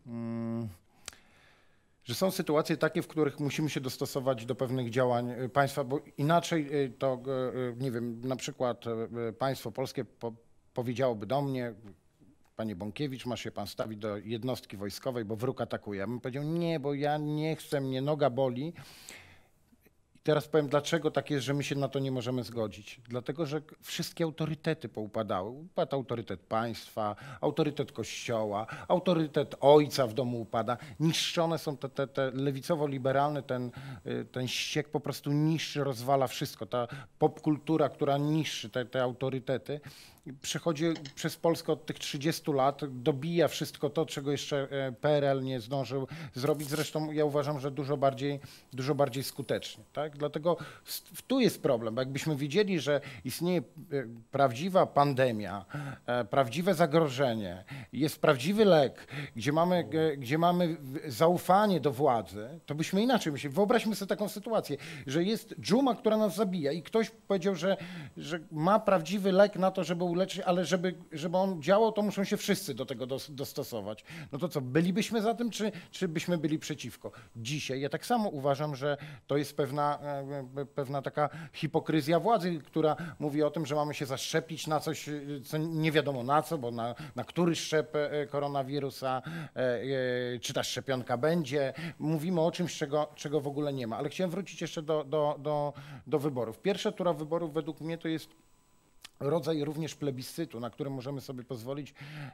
są sytuacje takie, w których musimy się dostosować do pewnych działań państwa, bo inaczej to, nie wiem, na przykład państwo polskie powiedziałoby do mnie: panie Bąkiewicz, ma się pan stawić do jednostki wojskowej, bo wróg atakuje. Ja bym powiedział: nie, bo ja nie chcę, mnie noga boli. I teraz powiem, dlaczego tak jest, że my się na to nie możemy zgodzić. Dlatego, że wszystkie autorytety poupadały. Upadł autorytet państwa, autorytet kościoła, autorytet ojca w domu upada. Niszczone są te lewicowo-liberalne, ten ściek po prostu niszczy, rozwala wszystko. Ta popkultura, która niszczy te autorytety, przechodzi przez Polskę od tych 30 lat, dobija wszystko to, czego jeszcze PRL nie zdążył zrobić. Zresztą ja uważam, że dużo bardziej skutecznie. Tak? Dlatego tu jest problem, bo jakbyśmy wiedzieli, że istnieje prawdziwa pandemia, prawdziwe zagrożenie, jest prawdziwy lek, gdzie mamy zaufanie do władzy, to byśmy inaczej myśleli. Wyobraźmy sobie taką sytuację, że jest dżuma, która nas zabija i ktoś powiedział, że ma prawdziwy lek na to, żeby uleczyć, ale żeby on działał, to muszą się wszyscy do tego dostosować. No to co, bylibyśmy za tym, czy byśmy byli przeciwko? Dzisiaj ja tak samo uważam, że to jest pewna taka hipokryzja władzy, która mówi o tym, że mamy się zaszczepić na coś, co nie wiadomo na co, bo na który szczep koronawirusa, czy ta szczepionka będzie. Mówimy o czymś, czego w ogóle nie ma. Ale chciałem wrócić jeszcze do wyborów. Pierwsza tura wyborów według mnie to jest rodzaj również plebiscytu, na który możemy sobie pozwolić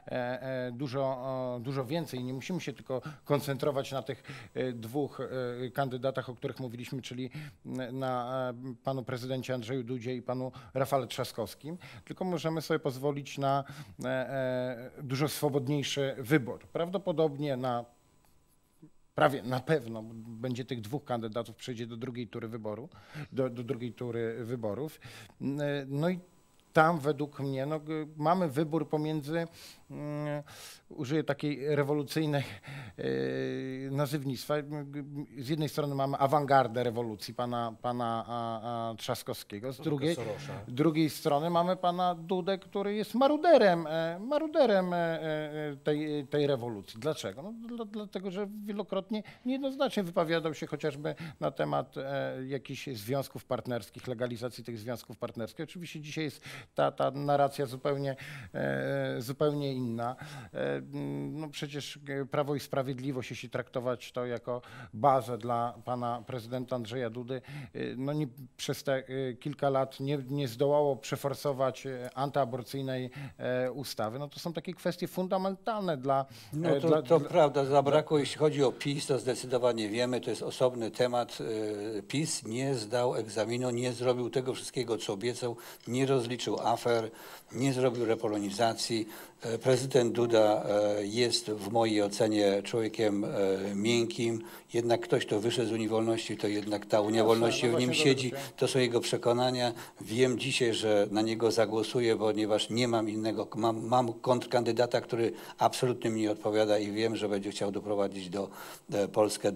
dużo więcej. Nie musimy się tylko koncentrować na tych dwóch kandydatach, o których mówiliśmy, czyli na panu prezydencie Andrzeju Dudzie i panu Rafale Trzaskowskim, tylko możemy sobie pozwolić na dużo swobodniejszy wybór. Prawdopodobnie prawie na pewno będzie tych dwóch kandydatów, przejdzie do drugiej tury wyborów. No i tam według mnie mamy wybór pomiędzy, użyję takiej rewolucyjnej nazywnictwa, z jednej strony mamy awangardę rewolucji pana Trzaskowskiego, z drugiej strony mamy pana Dudę, który jest maruderem tej rewolucji. Dlaczego? No, dlatego, że wielokrotnie niejednoznacznie wypowiadał się chociażby na temat jakichś związków partnerskich, legalizacji tych związków partnerskich. Oczywiście dzisiaj jest ta narracja zupełnie inna. No przecież Prawo i Sprawiedliwość, jeśli traktować to jako bazę dla pana prezydenta Andrzeja Dudy, no przez te kilka lat nie zdołało przeforsować antyaborcyjnej ustawy. No to są takie kwestie fundamentalne dla... No to prawda, zabrakło, jeśli chodzi o PiS, to zdecydowanie wiemy, to jest osobny temat. PiS nie zdał egzaminu, nie zrobił tego wszystkiego, co obiecał, nie rozliczył afer, nie zrobił repolonizacji. Prezydent Duda jest w mojej ocenie człowiekiem miękkim, jednak ktoś, kto wyszedł z Unii Wolności, to jednak ta Unia Wolności w nim siedzi, to są jego przekonania. Wiem dzisiaj, że na niego zagłosuję, ponieważ nie mam innego, mam kontrkandydata, który absolutnie mi nie odpowiada i wiem, że będzie chciał doprowadzić Polskę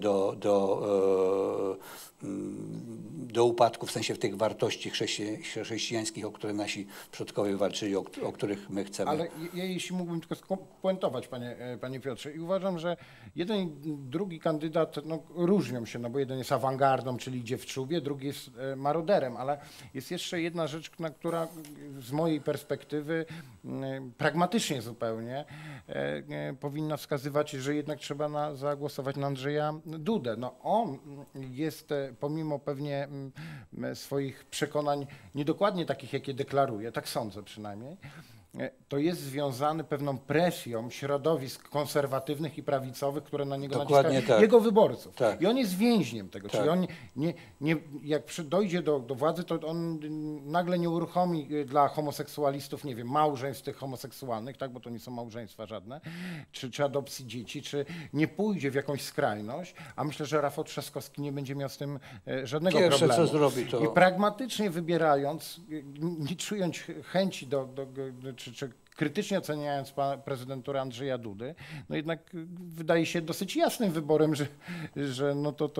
do upadku, w sensie w tych wartości chrześcijańskich, o które nasi przodkowie walczyli, o których my chcemy. Ale ja jeśli mógłbym tylko spuentować, panie Piotrze, i uważam, że jeden i drugi kandydat no, różnią się, no bo jeden jest awangardą, czyli idzie w czubie, drugi jest maroderem, ale jest jeszcze jedna rzecz, która z mojej perspektywy pragmatycznie zupełnie powinna wskazywać, że jednak trzeba zagłosować na Andrzeja Dudę. No on jest pomimo pewnie swoich przekonań niedokładnie takich, jakie deklaruje, tak sądzę przynajmniej, to jest związany pewną presją środowisk konserwatywnych i prawicowych, które na niego naciskają, tak. jego wyborców. Tak. Tak. I on jest więźniem tego, Tak. czyli on jak dojdzie do władzy, to on nagle nie uruchomi dla homoseksualistów, nie wiem, małżeństw tych homoseksualnych, tak, bo to nie są małżeństwa żadne, czy adopcji dzieci, czy nie pójdzie w jakąś skrajność, a myślę, że Rafał Trzaskowski nie będzie miał z tym żadnego Pierwsze, problemu. co zrobi, to... I pragmatycznie wybierając, nie czując chęci czy krytycznie oceniając prezydenturę Andrzeja Dudy, no jednak wydaje się dosyć jasnym wyborem, że no to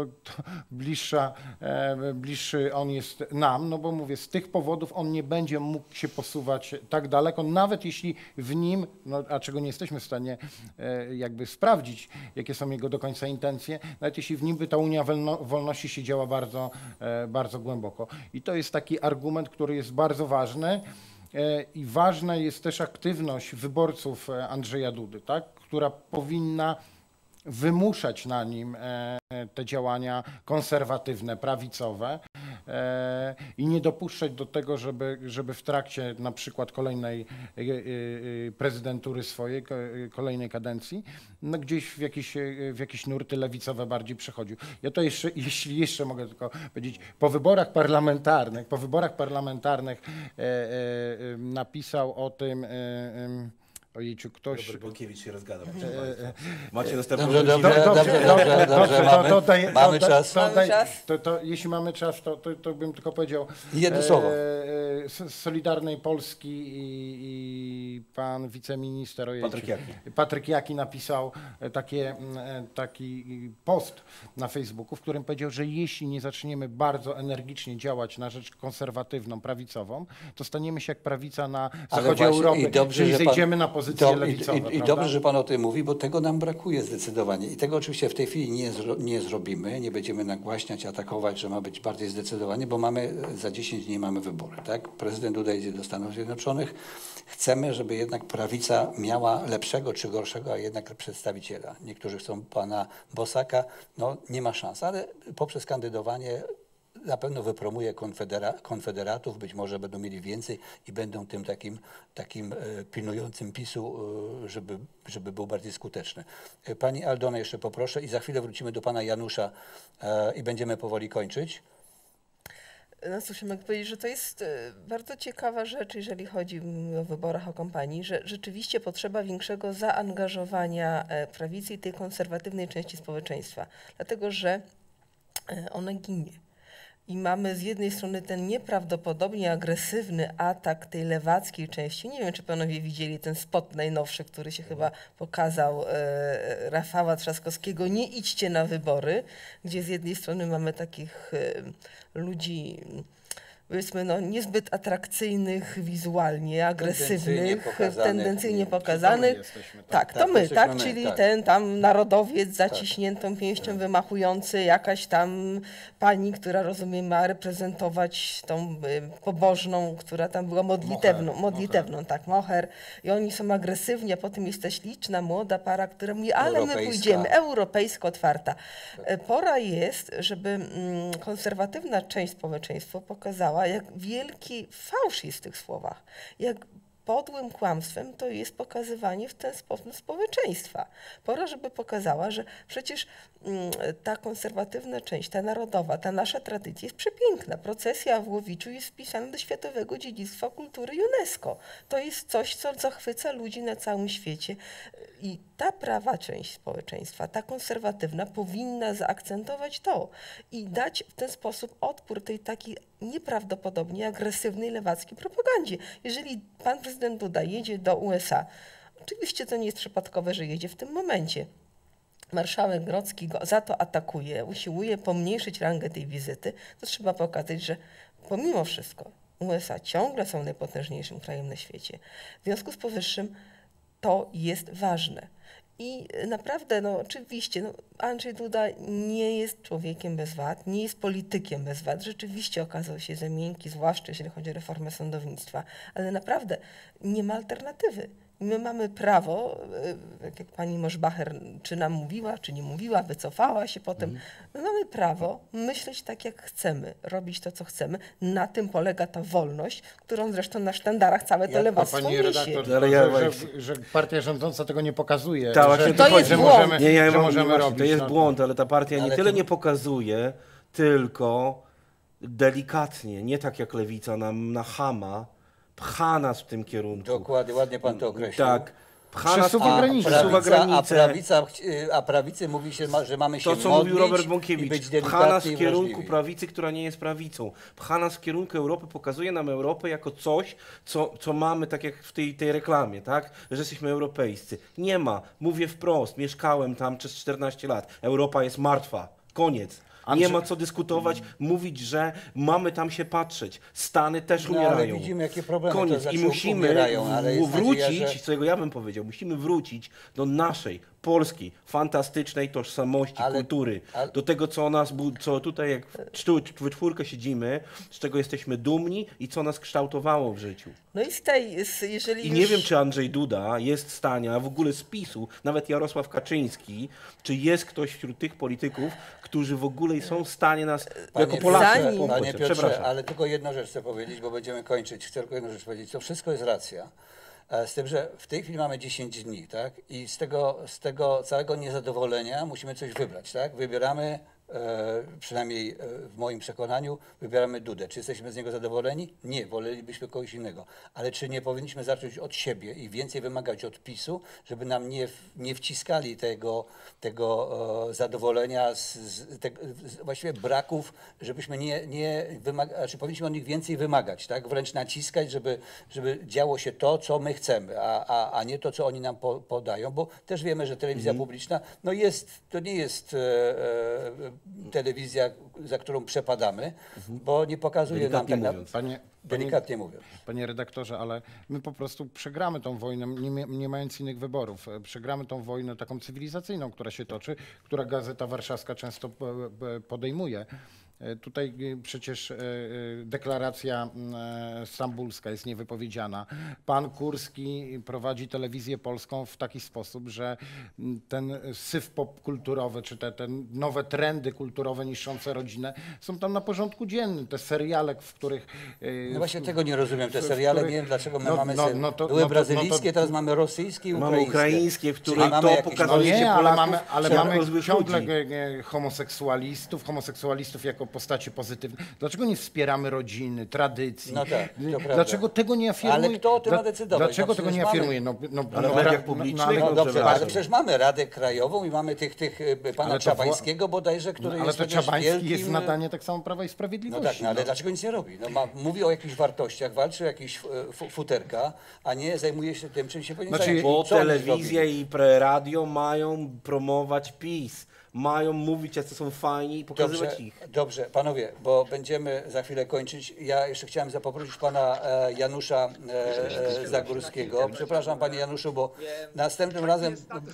bliższy on jest nam, no bo mówię, z tych powodów on nie będzie mógł się posuwać tak daleko, nawet jeśli w nim, no, a czego nie jesteśmy w stanie jakby sprawdzić, jakie są jego do końca intencje, nawet jeśli w nim by ta Unia Wolności siedziała bardzo, bardzo głęboko. I to jest taki argument, który jest bardzo ważny. I ważna jest też aktywność wyborców Andrzeja Dudy, tak, która powinna wymuszać na nim te działania konserwatywne, prawicowe i nie dopuszczać do tego, żeby w trakcie na przykład kolejnej prezydentury swojej, kolejnej kadencji, no gdzieś w jakieś nurty lewicowe bardziej przechodził. Ja to jeszcze, jeśli jeszcze mogę tylko powiedzieć, po wyborach parlamentarnych napisał o tym ojejciu, ktoś... Robert Bąkiewicz się rozgadał. Macie dostęp do... Dobrze, mamy czas. Jeśli mamy czas, to bym tylko powiedział... Jedno słowo. Z Solidarnej Polski i pan wiceminister Patryk Jaki napisał taki post na Facebooku, w którym powiedział, że jeśli nie zaczniemy bardzo energicznie działać na rzecz konserwatywną, prawicową, to staniemy się jak prawica na zachodzie Europy, czyli zejdziemy na pozycję lewicowe. I dobrze, że pan o tym mówi, bo tego nam brakuje zdecydowanie. I tego oczywiście w tej chwili nie zrobimy, nie będziemy nagłaśniać, atakować, że ma być bardziej zdecydowanie, bo za 10 dni mamy wybory. Tak? Prezydent Duda idzie do Stanów Zjednoczonych. Chcemy, żeby jednak prawica miała lepszego czy gorszego, a jednak przedstawiciela. Niektórzy chcą pana Bosaka, no nie ma szans, ale poprzez kandydowanie na pewno wypromuje konfederatów, być może będą mieli więcej i będą tym takim pilnującym PiS-u, żeby był bardziej skuteczny. Pani Aldona jeszcze poproszę i za chwilę wrócimy do pana Janusza i będziemy powoli kończyć. No cóż, mogę powiedzieć, że to jest bardzo ciekawa rzecz, jeżeli chodzi o wyborach, o kampanii, że rzeczywiście potrzeba większego zaangażowania prawicy i tej konserwatywnej części społeczeństwa, dlatego że ona ginie. I mamy z jednej strony ten nieprawdopodobnie agresywny atak tej lewackiej części. Nie wiem, czy panowie widzieli ten spot najnowszy, który się chyba pokazał Rafała Trzaskowskiego. Nie idźcie na wybory, gdzie z jednej strony mamy takich ludzi powiedzmy, no, niezbyt atrakcyjnych wizualnie, agresywnych, tendencyjnie pokazanych. Tak, to my, tak? Czyli ten tam narodowiec zaciśniętą pięścią wymachujący, jakaś tam pani, która, rozumiem, ma reprezentować tą pobożną, która tam była modlitewną, tak, moher. I oni są agresywni, a potem jest ta śliczna, młoda para, która mówi, ale my pójdziemy, europejsko otwarta. Pora jest, żeby konserwatywna część społeczeństwa pokazała, jak wielki fałsz jest w tych słowach, jak podłym kłamstwem to jest pokazywanie w ten sposób społeczeństwa. Pora, żeby pokazała, że przecież ta konserwatywna część, ta narodowa, ta nasza tradycja jest przepiękna. Procesja w Łowiczu jest wpisana do Światowego Dziedzictwa Kultury UNESCO. To jest coś, co zachwyca ludzi na całym świecie. I ta prawa część społeczeństwa, ta konserwatywna, powinna zaakcentować to i dać w ten sposób odpór tej takiej nieprawdopodobnie agresywnej lewackiej propagandzie. Jeżeli pan prezydent Duda jedzie do USA, oczywiście to nie jest przypadkowe, że jedzie w tym momencie. Marszałek Grodzki go za to atakuje, usiłuje pomniejszyć rangę tej wizyty, to trzeba pokazać, że pomimo wszystko USA ciągle są najpotężniejszym krajem na świecie. W związku z powyższym to jest ważne. I naprawdę, no oczywiście, no, Andrzej Duda nie jest człowiekiem bez wad, nie jest politykiem bez wad. Rzeczywiście okazał się za miękki, zwłaszcza jeżeli chodzi o reformę sądownictwa, ale naprawdę nie ma alternatywy. My mamy prawo, jak pani Moszbacher czy nam mówiła, czy nie mówiła, wycofała się potem, my mamy prawo myśleć tak, jak chcemy, robić to, co chcemy. Na tym polega ta wolność, którą zresztą na sztandarach całe to lewactwo pani niesie. redaktor, że partia rządząca tego nie pokazuje. Tak, że, to jest błąd. że możemy robić. To jest błąd, ale ta partia nie tyle nie pokazuje, tylko delikatnie, nie tak jak lewica nam na chama, pcha nas w tym kierunku. Dokładnie, ładnie pan to określił. Tak. Pcha nas Przesuwa granicę. A prawicy mówi się, że mamy się to, co modlić mówił Robert i Bąkiewicz, być pcha nas delikatni w i kierunku wrażliwi. prawicy, która nie jest prawicą. Pcha nas w kierunku Europy, pokazuje nam Europę jako coś, co mamy, tak jak w tej reklamie, tak? Że jesteśmy europejscy. Nie ma. Mówię wprost, mieszkałem tam przez 14 lat. Europa jest martwa. Koniec. Nie ma co dyskutować, mówić, że mamy tam się patrzeć. Stany też umierają. Ale widzimy, jakie problemy Koniec. to znaczy, I musimy umierają, ale jest wrócić, nadzieja, że... czego ja bym powiedział, musimy wrócić do naszej, polskiej, fantastycznej tożsamości, kultury. Do tego, co tutaj jak w czwórkę siedzimy, z czego jesteśmy dumni i co nas kształtowało w życiu. No i jeżeli I nie wiem, czy Andrzej Duda jest w stanie, a w ogóle z PiS-u, nawet Jarosław Kaczyński, czy jest ktoś wśród tych polityków, którzy w ogóle są w stanie nas jako Polacy poprzeć. Panie Piotrze, ale tylko jedną rzecz chcę powiedzieć, bo będziemy kończyć. Chcę tylko jedną rzecz powiedzieć. To wszystko jest racja. Z tym, że w tej chwili mamy 10 dni, tak? I z tego całego niezadowolenia musimy coś wybrać, tak? Wybieramy, przynajmniej w moim przekonaniu, wybieramy Dudę. Czy jesteśmy z niego zadowoleni? Nie, wolelibyśmy kogoś innego. Ale czy nie powinniśmy zacząć od siebie i więcej wymagać od PiS-u, żeby nam nie wciskali tego zadowolenia, właściwie braków, żebyśmy znaczy powinniśmy od nich więcej wymagać, tak? Wręcz naciskać, żeby działo się to, co my chcemy, a nie to, co oni nam podają, bo też wiemy, że telewizja publiczna to nie jest telewizja, za którą przepadamy, bo nie pokazuje nam tak naprawdę. Delikatnie mówiąc. Panie redaktorze, ale my po prostu przegramy tą wojnę, nie mając innych wyborów. Przegramy tą wojnę taką cywilizacyjną, która się toczy, która Gazeta Warszawska często podejmuje. Tutaj przecież deklaracja stambulska jest niewypowiedziana. Pan Kurski prowadzi telewizję polską w taki sposób, że ten syf popkulturowy, czy te nowe trendy kulturowe niszczące rodzinę są tam na porządku dziennym. Te seriale, w których... No właśnie tego nie rozumiem. Te seriale, nie wiem dlaczego my mamy... Były brazylijskie, teraz mamy rosyjskie i ukraińskie. Mamy ukraińskie, w których to pokazuje się ale mamy ciągle homoseksualistów jako postaci pozytywne. Dlaczego nie wspieramy rodziny, tradycji? No tak, to dlaczego tego nie afirmuje? Ale kto o tym ma decydować? Dlaczego tego nie afirmuje? Ale w mediach publicznych? No dobrze, ale przecież mamy Radę Krajową i mamy pana Czabańskiego bodajże, który jest... Ale to Czabański jest nadanie tak samo Prawa i Sprawiedliwości. No tak, ale dlaczego nic nie robi? Mówi o jakichś wartościach, walczy o jakieś futerka, a nie zajmuje się tym, czym się powinien zająć. Bo telewizja i radio mają promować PiS. mają mówić, jacy są fajni i pokazywać ich. Dobrze, panowie, bo będziemy za chwilę kończyć. Ja jeszcze chciałem poprosić pana Janusza Zagórskiego. Przepraszam, panie Januszu, bo następnym razem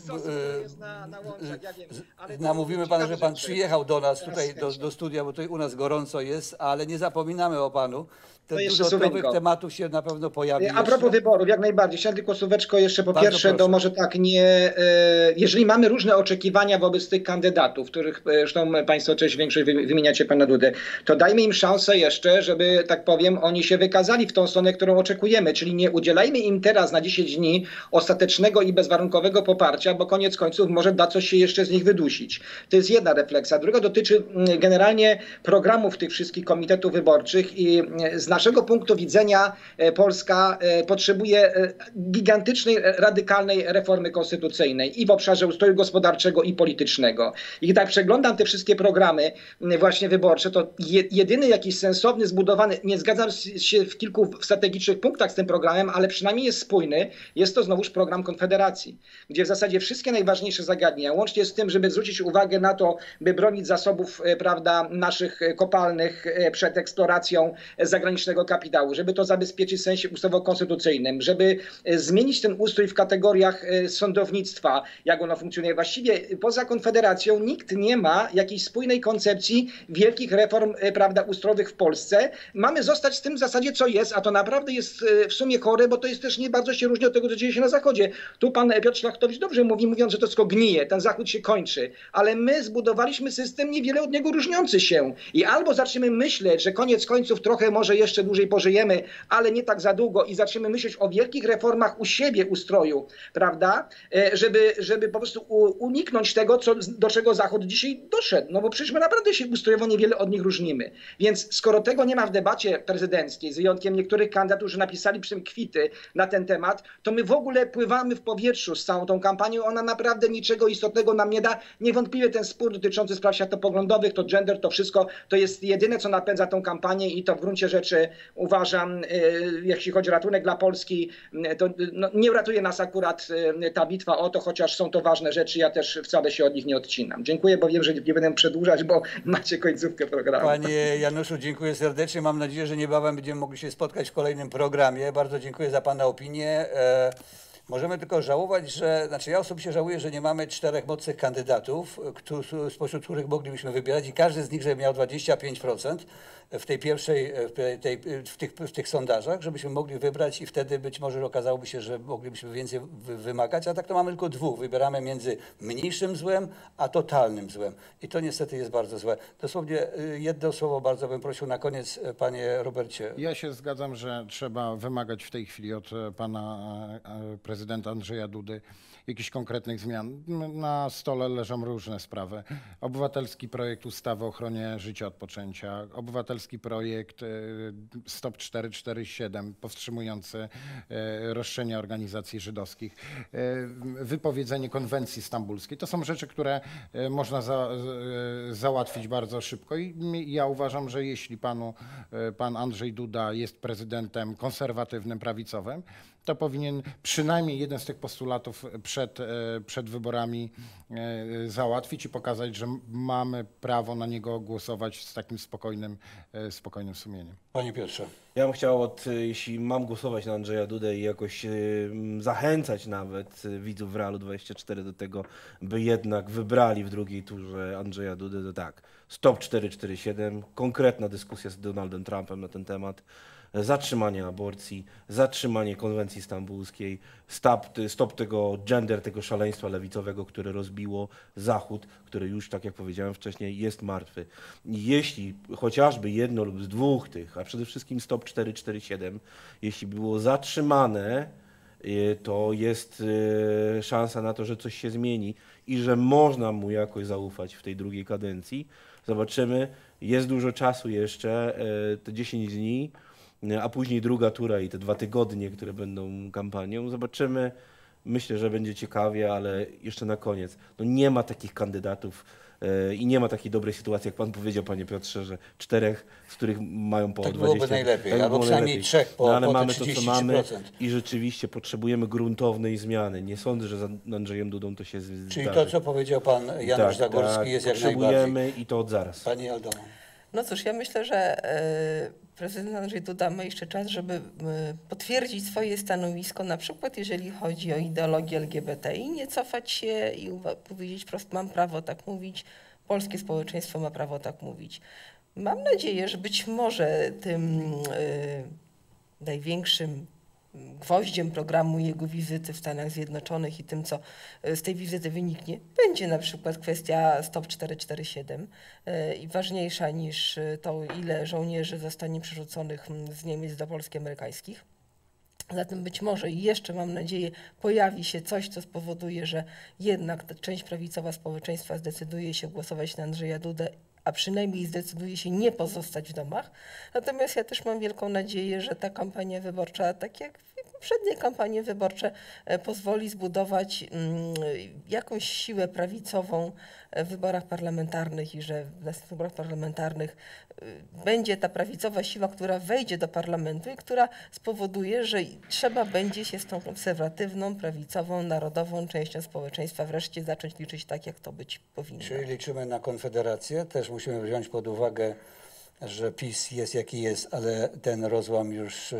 namówimy pana, że pan przyjechał do nas tutaj do studia, bo tutaj u nas gorąco jest, ale nie zapominamy o panu. Dużo nowych tematów się na pewno pojawi. A propos wyborów, jak najbardziej. Chciałem tylko słóweczko jeszcze po pierwsze, to może tak nie... Jeżeli mamy różne oczekiwania wobec tych kandydatów, których zresztą państwo część większość wymieniacie pana Dudę, to dajmy im szansę jeszcze, żeby, tak powiem, oni się wykazali w tą stronę, którą oczekujemy. Czyli nie udzielajmy im teraz na 10 dni ostatecznego i bezwarunkowego poparcia, bo koniec końców może da coś się jeszcze z nich wydusić. To jest jedna refleksja. Druga dotyczy generalnie programów tych wszystkich komitetów wyborczych i z naszego punktu widzenia Polska potrzebuje gigantycznej, radykalnej reformy konstytucyjnej i w obszarze ustroju gospodarczego i politycznego. I tak przeglądam te wszystkie programy właśnie wyborcze, to jedyny jakiś sensowny, zbudowany, nie zgadzam się w kilku strategicznych punktach z tym programem, ale przynajmniej jest spójny, jest to znowuż program Konfederacji, gdzie w zasadzie wszystkie najważniejsze zagadnienia, łącznie z tym, żeby zwrócić uwagę na to, by bronić zasobów, prawda, naszych kopalnych przed eksploracją zagranicznego kapitału, żeby to zabezpieczyć w sensie ustawowo-konstytucyjnym, żeby zmienić ten ustrój w kategoriach sądownictwa, jak ono funkcjonuje. Właściwie poza Konfederacją nikt nie ma jakiejś spójnej koncepcji wielkich reform, prawda, ustrojowych w Polsce. Mamy zostać z tym w zasadzie, co jest, a to naprawdę jest w sumie chore, bo to jest też nie bardzo się różni od tego, co dzieje się na Zachodzie. Tu pan Piotr Szlachtowicz dobrze mówi, mówiąc, że to wszystko gnije, ten Zachód się kończy, ale my zbudowaliśmy system niewiele od niego różniący się i albo zaczniemy myśleć, że koniec końców trochę może jeszcze dłużej pożyjemy, ale nie tak za długo i zaczniemy myśleć o wielkich reformach u siebie ustroju, prawda, żeby po prostu uniknąć tego, do czego Zachód dzisiaj doszedł, no bo przecież my naprawdę się ustrojowo niewiele od nich różnimy. Więc skoro tego nie ma w debacie prezydenckiej, z wyjątkiem niektórych kandydatów, którzy napisali przy tym kwity na ten temat, to my w ogóle pływamy w powietrzu z całą tą kampanią, ona naprawdę niczego istotnego nam nie da. Niewątpliwie ten spór dotyczący spraw światopoglądowych, to gender, to wszystko, to jest jedyne, co napędza tą kampanię i to w gruncie rzeczy uważam, jeśli chodzi o ratunek dla Polski, to no, nie uratuje nas akurat ta bitwa o to, chociaż są to ważne rzeczy, ja też wcale się od nich nie odcinam. Dziękuję, bo wiem, że nie będę przedłużać, bo macie końcówkę programu. Panie Januszu, dziękuję serdecznie. Mam nadzieję, że niebawem będziemy mogli się spotkać w kolejnym programie. Bardzo dziękuję za pana opinię. Możemy tylko żałować, że, znaczy ja osobiście żałuję, że nie mamy 4 mocnych kandydatów, spośród których moglibyśmy wybierać i każdy z nich, żeby miał 25% w tej pierwszej, w tych sondażach, żebyśmy mogli wybrać i wtedy być może okazałoby się, że moglibyśmy więcej wymagać, a tak to mamy tylko 2. Wybieramy między mniejszym złem, a totalnym złem. I to niestety jest bardzo złe. Dosłownie jedno słowo bardzo bym prosił na koniec, panie Robercie. Ja się zgadzam, że trzeba wymagać w tej chwili od pana prezydenta Andrzeja Dudy jakichś konkretnych zmian. Na stole leżą różne sprawy. Obywatelski projekt ustawy o ochronie życia od poczęcia, obywatelski projekt Stop 447 powstrzymujący roszczenia organizacji żydowskich, wypowiedzenie konwencji stambulskiej. To są rzeczy, które można załatwić bardzo szybko i ja uważam, że jeśli pan Andrzej Duda jest prezydentem konserwatywnym, prawicowym, to powinien przynajmniej jeden z tych postulatów przed wyborami załatwić i pokazać, że mamy prawo na niego głosować z takim spokojnym sumieniem. Panie Piotrze. Ja bym chciał, jeśli mam głosować na Andrzeja Dudę i jakoś zachęcać nawet widzów w Realu 24 do tego, by jednak wybrali w drugiej turze Andrzeja Dudę, to tak, Stop 447, konkretna dyskusja z Donaldem Trumpem na ten temat, zatrzymanie aborcji, zatrzymanie konwencji stambulskiej, stop tego gender, tego szaleństwa lewicowego, które rozbiło Zachód, który już, tak jak powiedziałem wcześniej, jest martwy. I jeśli chociażby jedno lub z 2 tych, a przede wszystkim Stop 447, jeśli było zatrzymane, to jest szansa na to, że coś się zmieni i że można mu jakoś zaufać w tej drugiej kadencji. Zobaczymy, jest dużo czasu jeszcze, te 10 dni, a później druga tura i te 2 tygodnie, które będą kampanią. Zobaczymy, Myślę, że będzie ciekawie, ale jeszcze na koniec. No nie ma takich kandydatów i nie ma takiej dobrej sytuacji, jak pan powiedział, panie Piotrze, że 4, z których mają po Tak 20. byłoby najlepiej, tak albo było przynajmniej najlepiej. 3 po, no, ale po mamy te to, 33%. co mamy i rzeczywiście potrzebujemy gruntownej zmiany. Nie sądzę, że za Andrzejem Dudą to się Czyli zdarzy. to, co powiedział pan Janusz Zagórski, jest jak najbardziej. Potrzebujemy i to od zaraz. Pani Aldono. No cóż, ja myślę, że prezydent Andrzej Duda ma jeszcze czas, żeby potwierdzić swoje stanowisko, na przykład jeżeli chodzi o ideologię LGBT i nie cofać się i powiedzieć prosto, mam prawo tak mówić, polskie społeczeństwo ma prawo tak mówić. Mam nadzieję, że być może tym największym gwoździem programu jego wizyty w Stanach Zjednoczonych i tym, co z tej wizyty wyniknie, będzie na przykład kwestia Stop 447 i ważniejsza niż to, ile żołnierzy zostanie przerzuconych z Niemiec do Polski amerykańskich. Zatem być może i jeszcze, mam nadzieję, pojawi się coś, co spowoduje, że jednak ta część prawicowa społeczeństwa zdecyduje się głosować na Andrzeja Dudę, a przynajmniej zdecyduje się nie pozostać w domach. Natomiast ja też mam wielką nadzieję, że ta kampania wyborcza, tak jak poprzednie kampanie wyborcze, pozwoli zbudować jakąś siłę prawicową w wyborach parlamentarnych i że w następnych wyborach parlamentarnych będzie ta prawicowa siła, która wejdzie do parlamentu i która spowoduje, że trzeba będzie się z tą konserwatywną, prawicową, narodową częścią społeczeństwa wreszcie zacząć liczyć tak, jak to być powinno. Czyli liczymy na Konfederację. Też musimy wziąć pod uwagę, że PiS jest jaki jest, ale ten rozłam już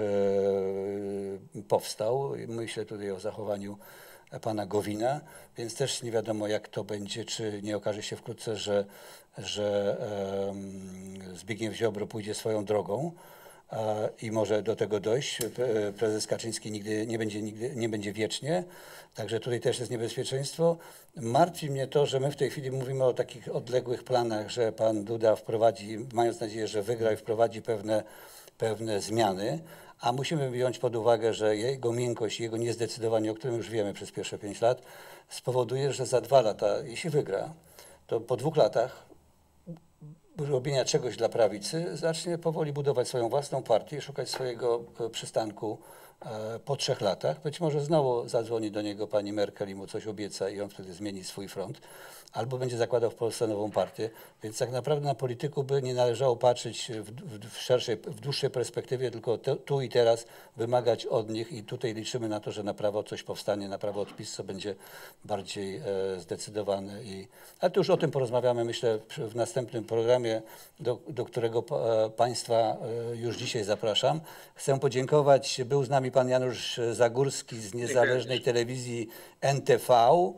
powstał. Myślę tutaj o zachowaniu pana Gowina, więc też nie wiadomo, jak to będzie, czy nie okaże się wkrótce, że Zbigniew Ziobro pójdzie swoją drogą i może do tego dojść. Prezes Kaczyński nigdy nie będzie wiecznie, także tutaj też jest niebezpieczeństwo. Martwi mnie to, że my w tej chwili mówimy o takich odległych planach, że pan Duda wprowadzi, mając nadzieję, że wygra i wprowadzi pewne zmiany, a musimy wziąć pod uwagę, że jego miękkość, jego niezdecydowanie, o którym już wiemy przez pierwsze 5 lat, spowoduje, że za 2 lata, jeśli wygra, to po 2 latach robienia czegoś dla prawicy zacznie powoli budować swoją własną partię i szukać swojego przystanku po 3 latach. Być może znowu zadzwoni do niego pani Merkel i mu coś obieca i on wtedy zmieni swój front. Albo będzie zakładał w Polsce nową partię. Więc tak naprawdę na polityków by nie należało patrzeć w dłuższej perspektywie, tylko tu i teraz wymagać od nich i tutaj liczymy na to, że na prawo coś powstanie, na prawo od PiS, co będzie bardziej zdecydowane. Ale to już o tym porozmawiamy, myślę, w następnym programie, do którego Państwa już dzisiaj zapraszam. Chcę podziękować, był z nami pan Janusz Zagórski z niezależnej telewizji NTV,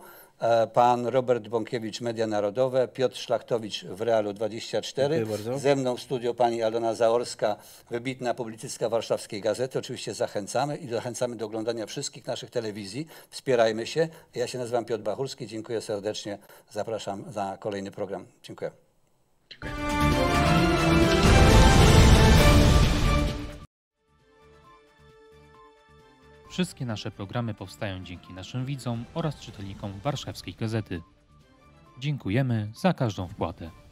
pan Robert Bąkiewicz, Media Narodowe, Piotr Szlachtowicz w Realu 24. Ze mną w studio pani Aldona Zaorska, wybitna publicystka Warszawskiej Gazety. Oczywiście zachęcamy do oglądania wszystkich naszych telewizji. Wspierajmy się. Ja się nazywam Piotr Bachurski. Dziękuję serdecznie. Zapraszam na kolejny program. Dziękuję. Wszystkie nasze programy powstają dzięki naszym widzom oraz czytelnikom Warszawskiej Gazety. Dziękujemy za każdą wpłatę.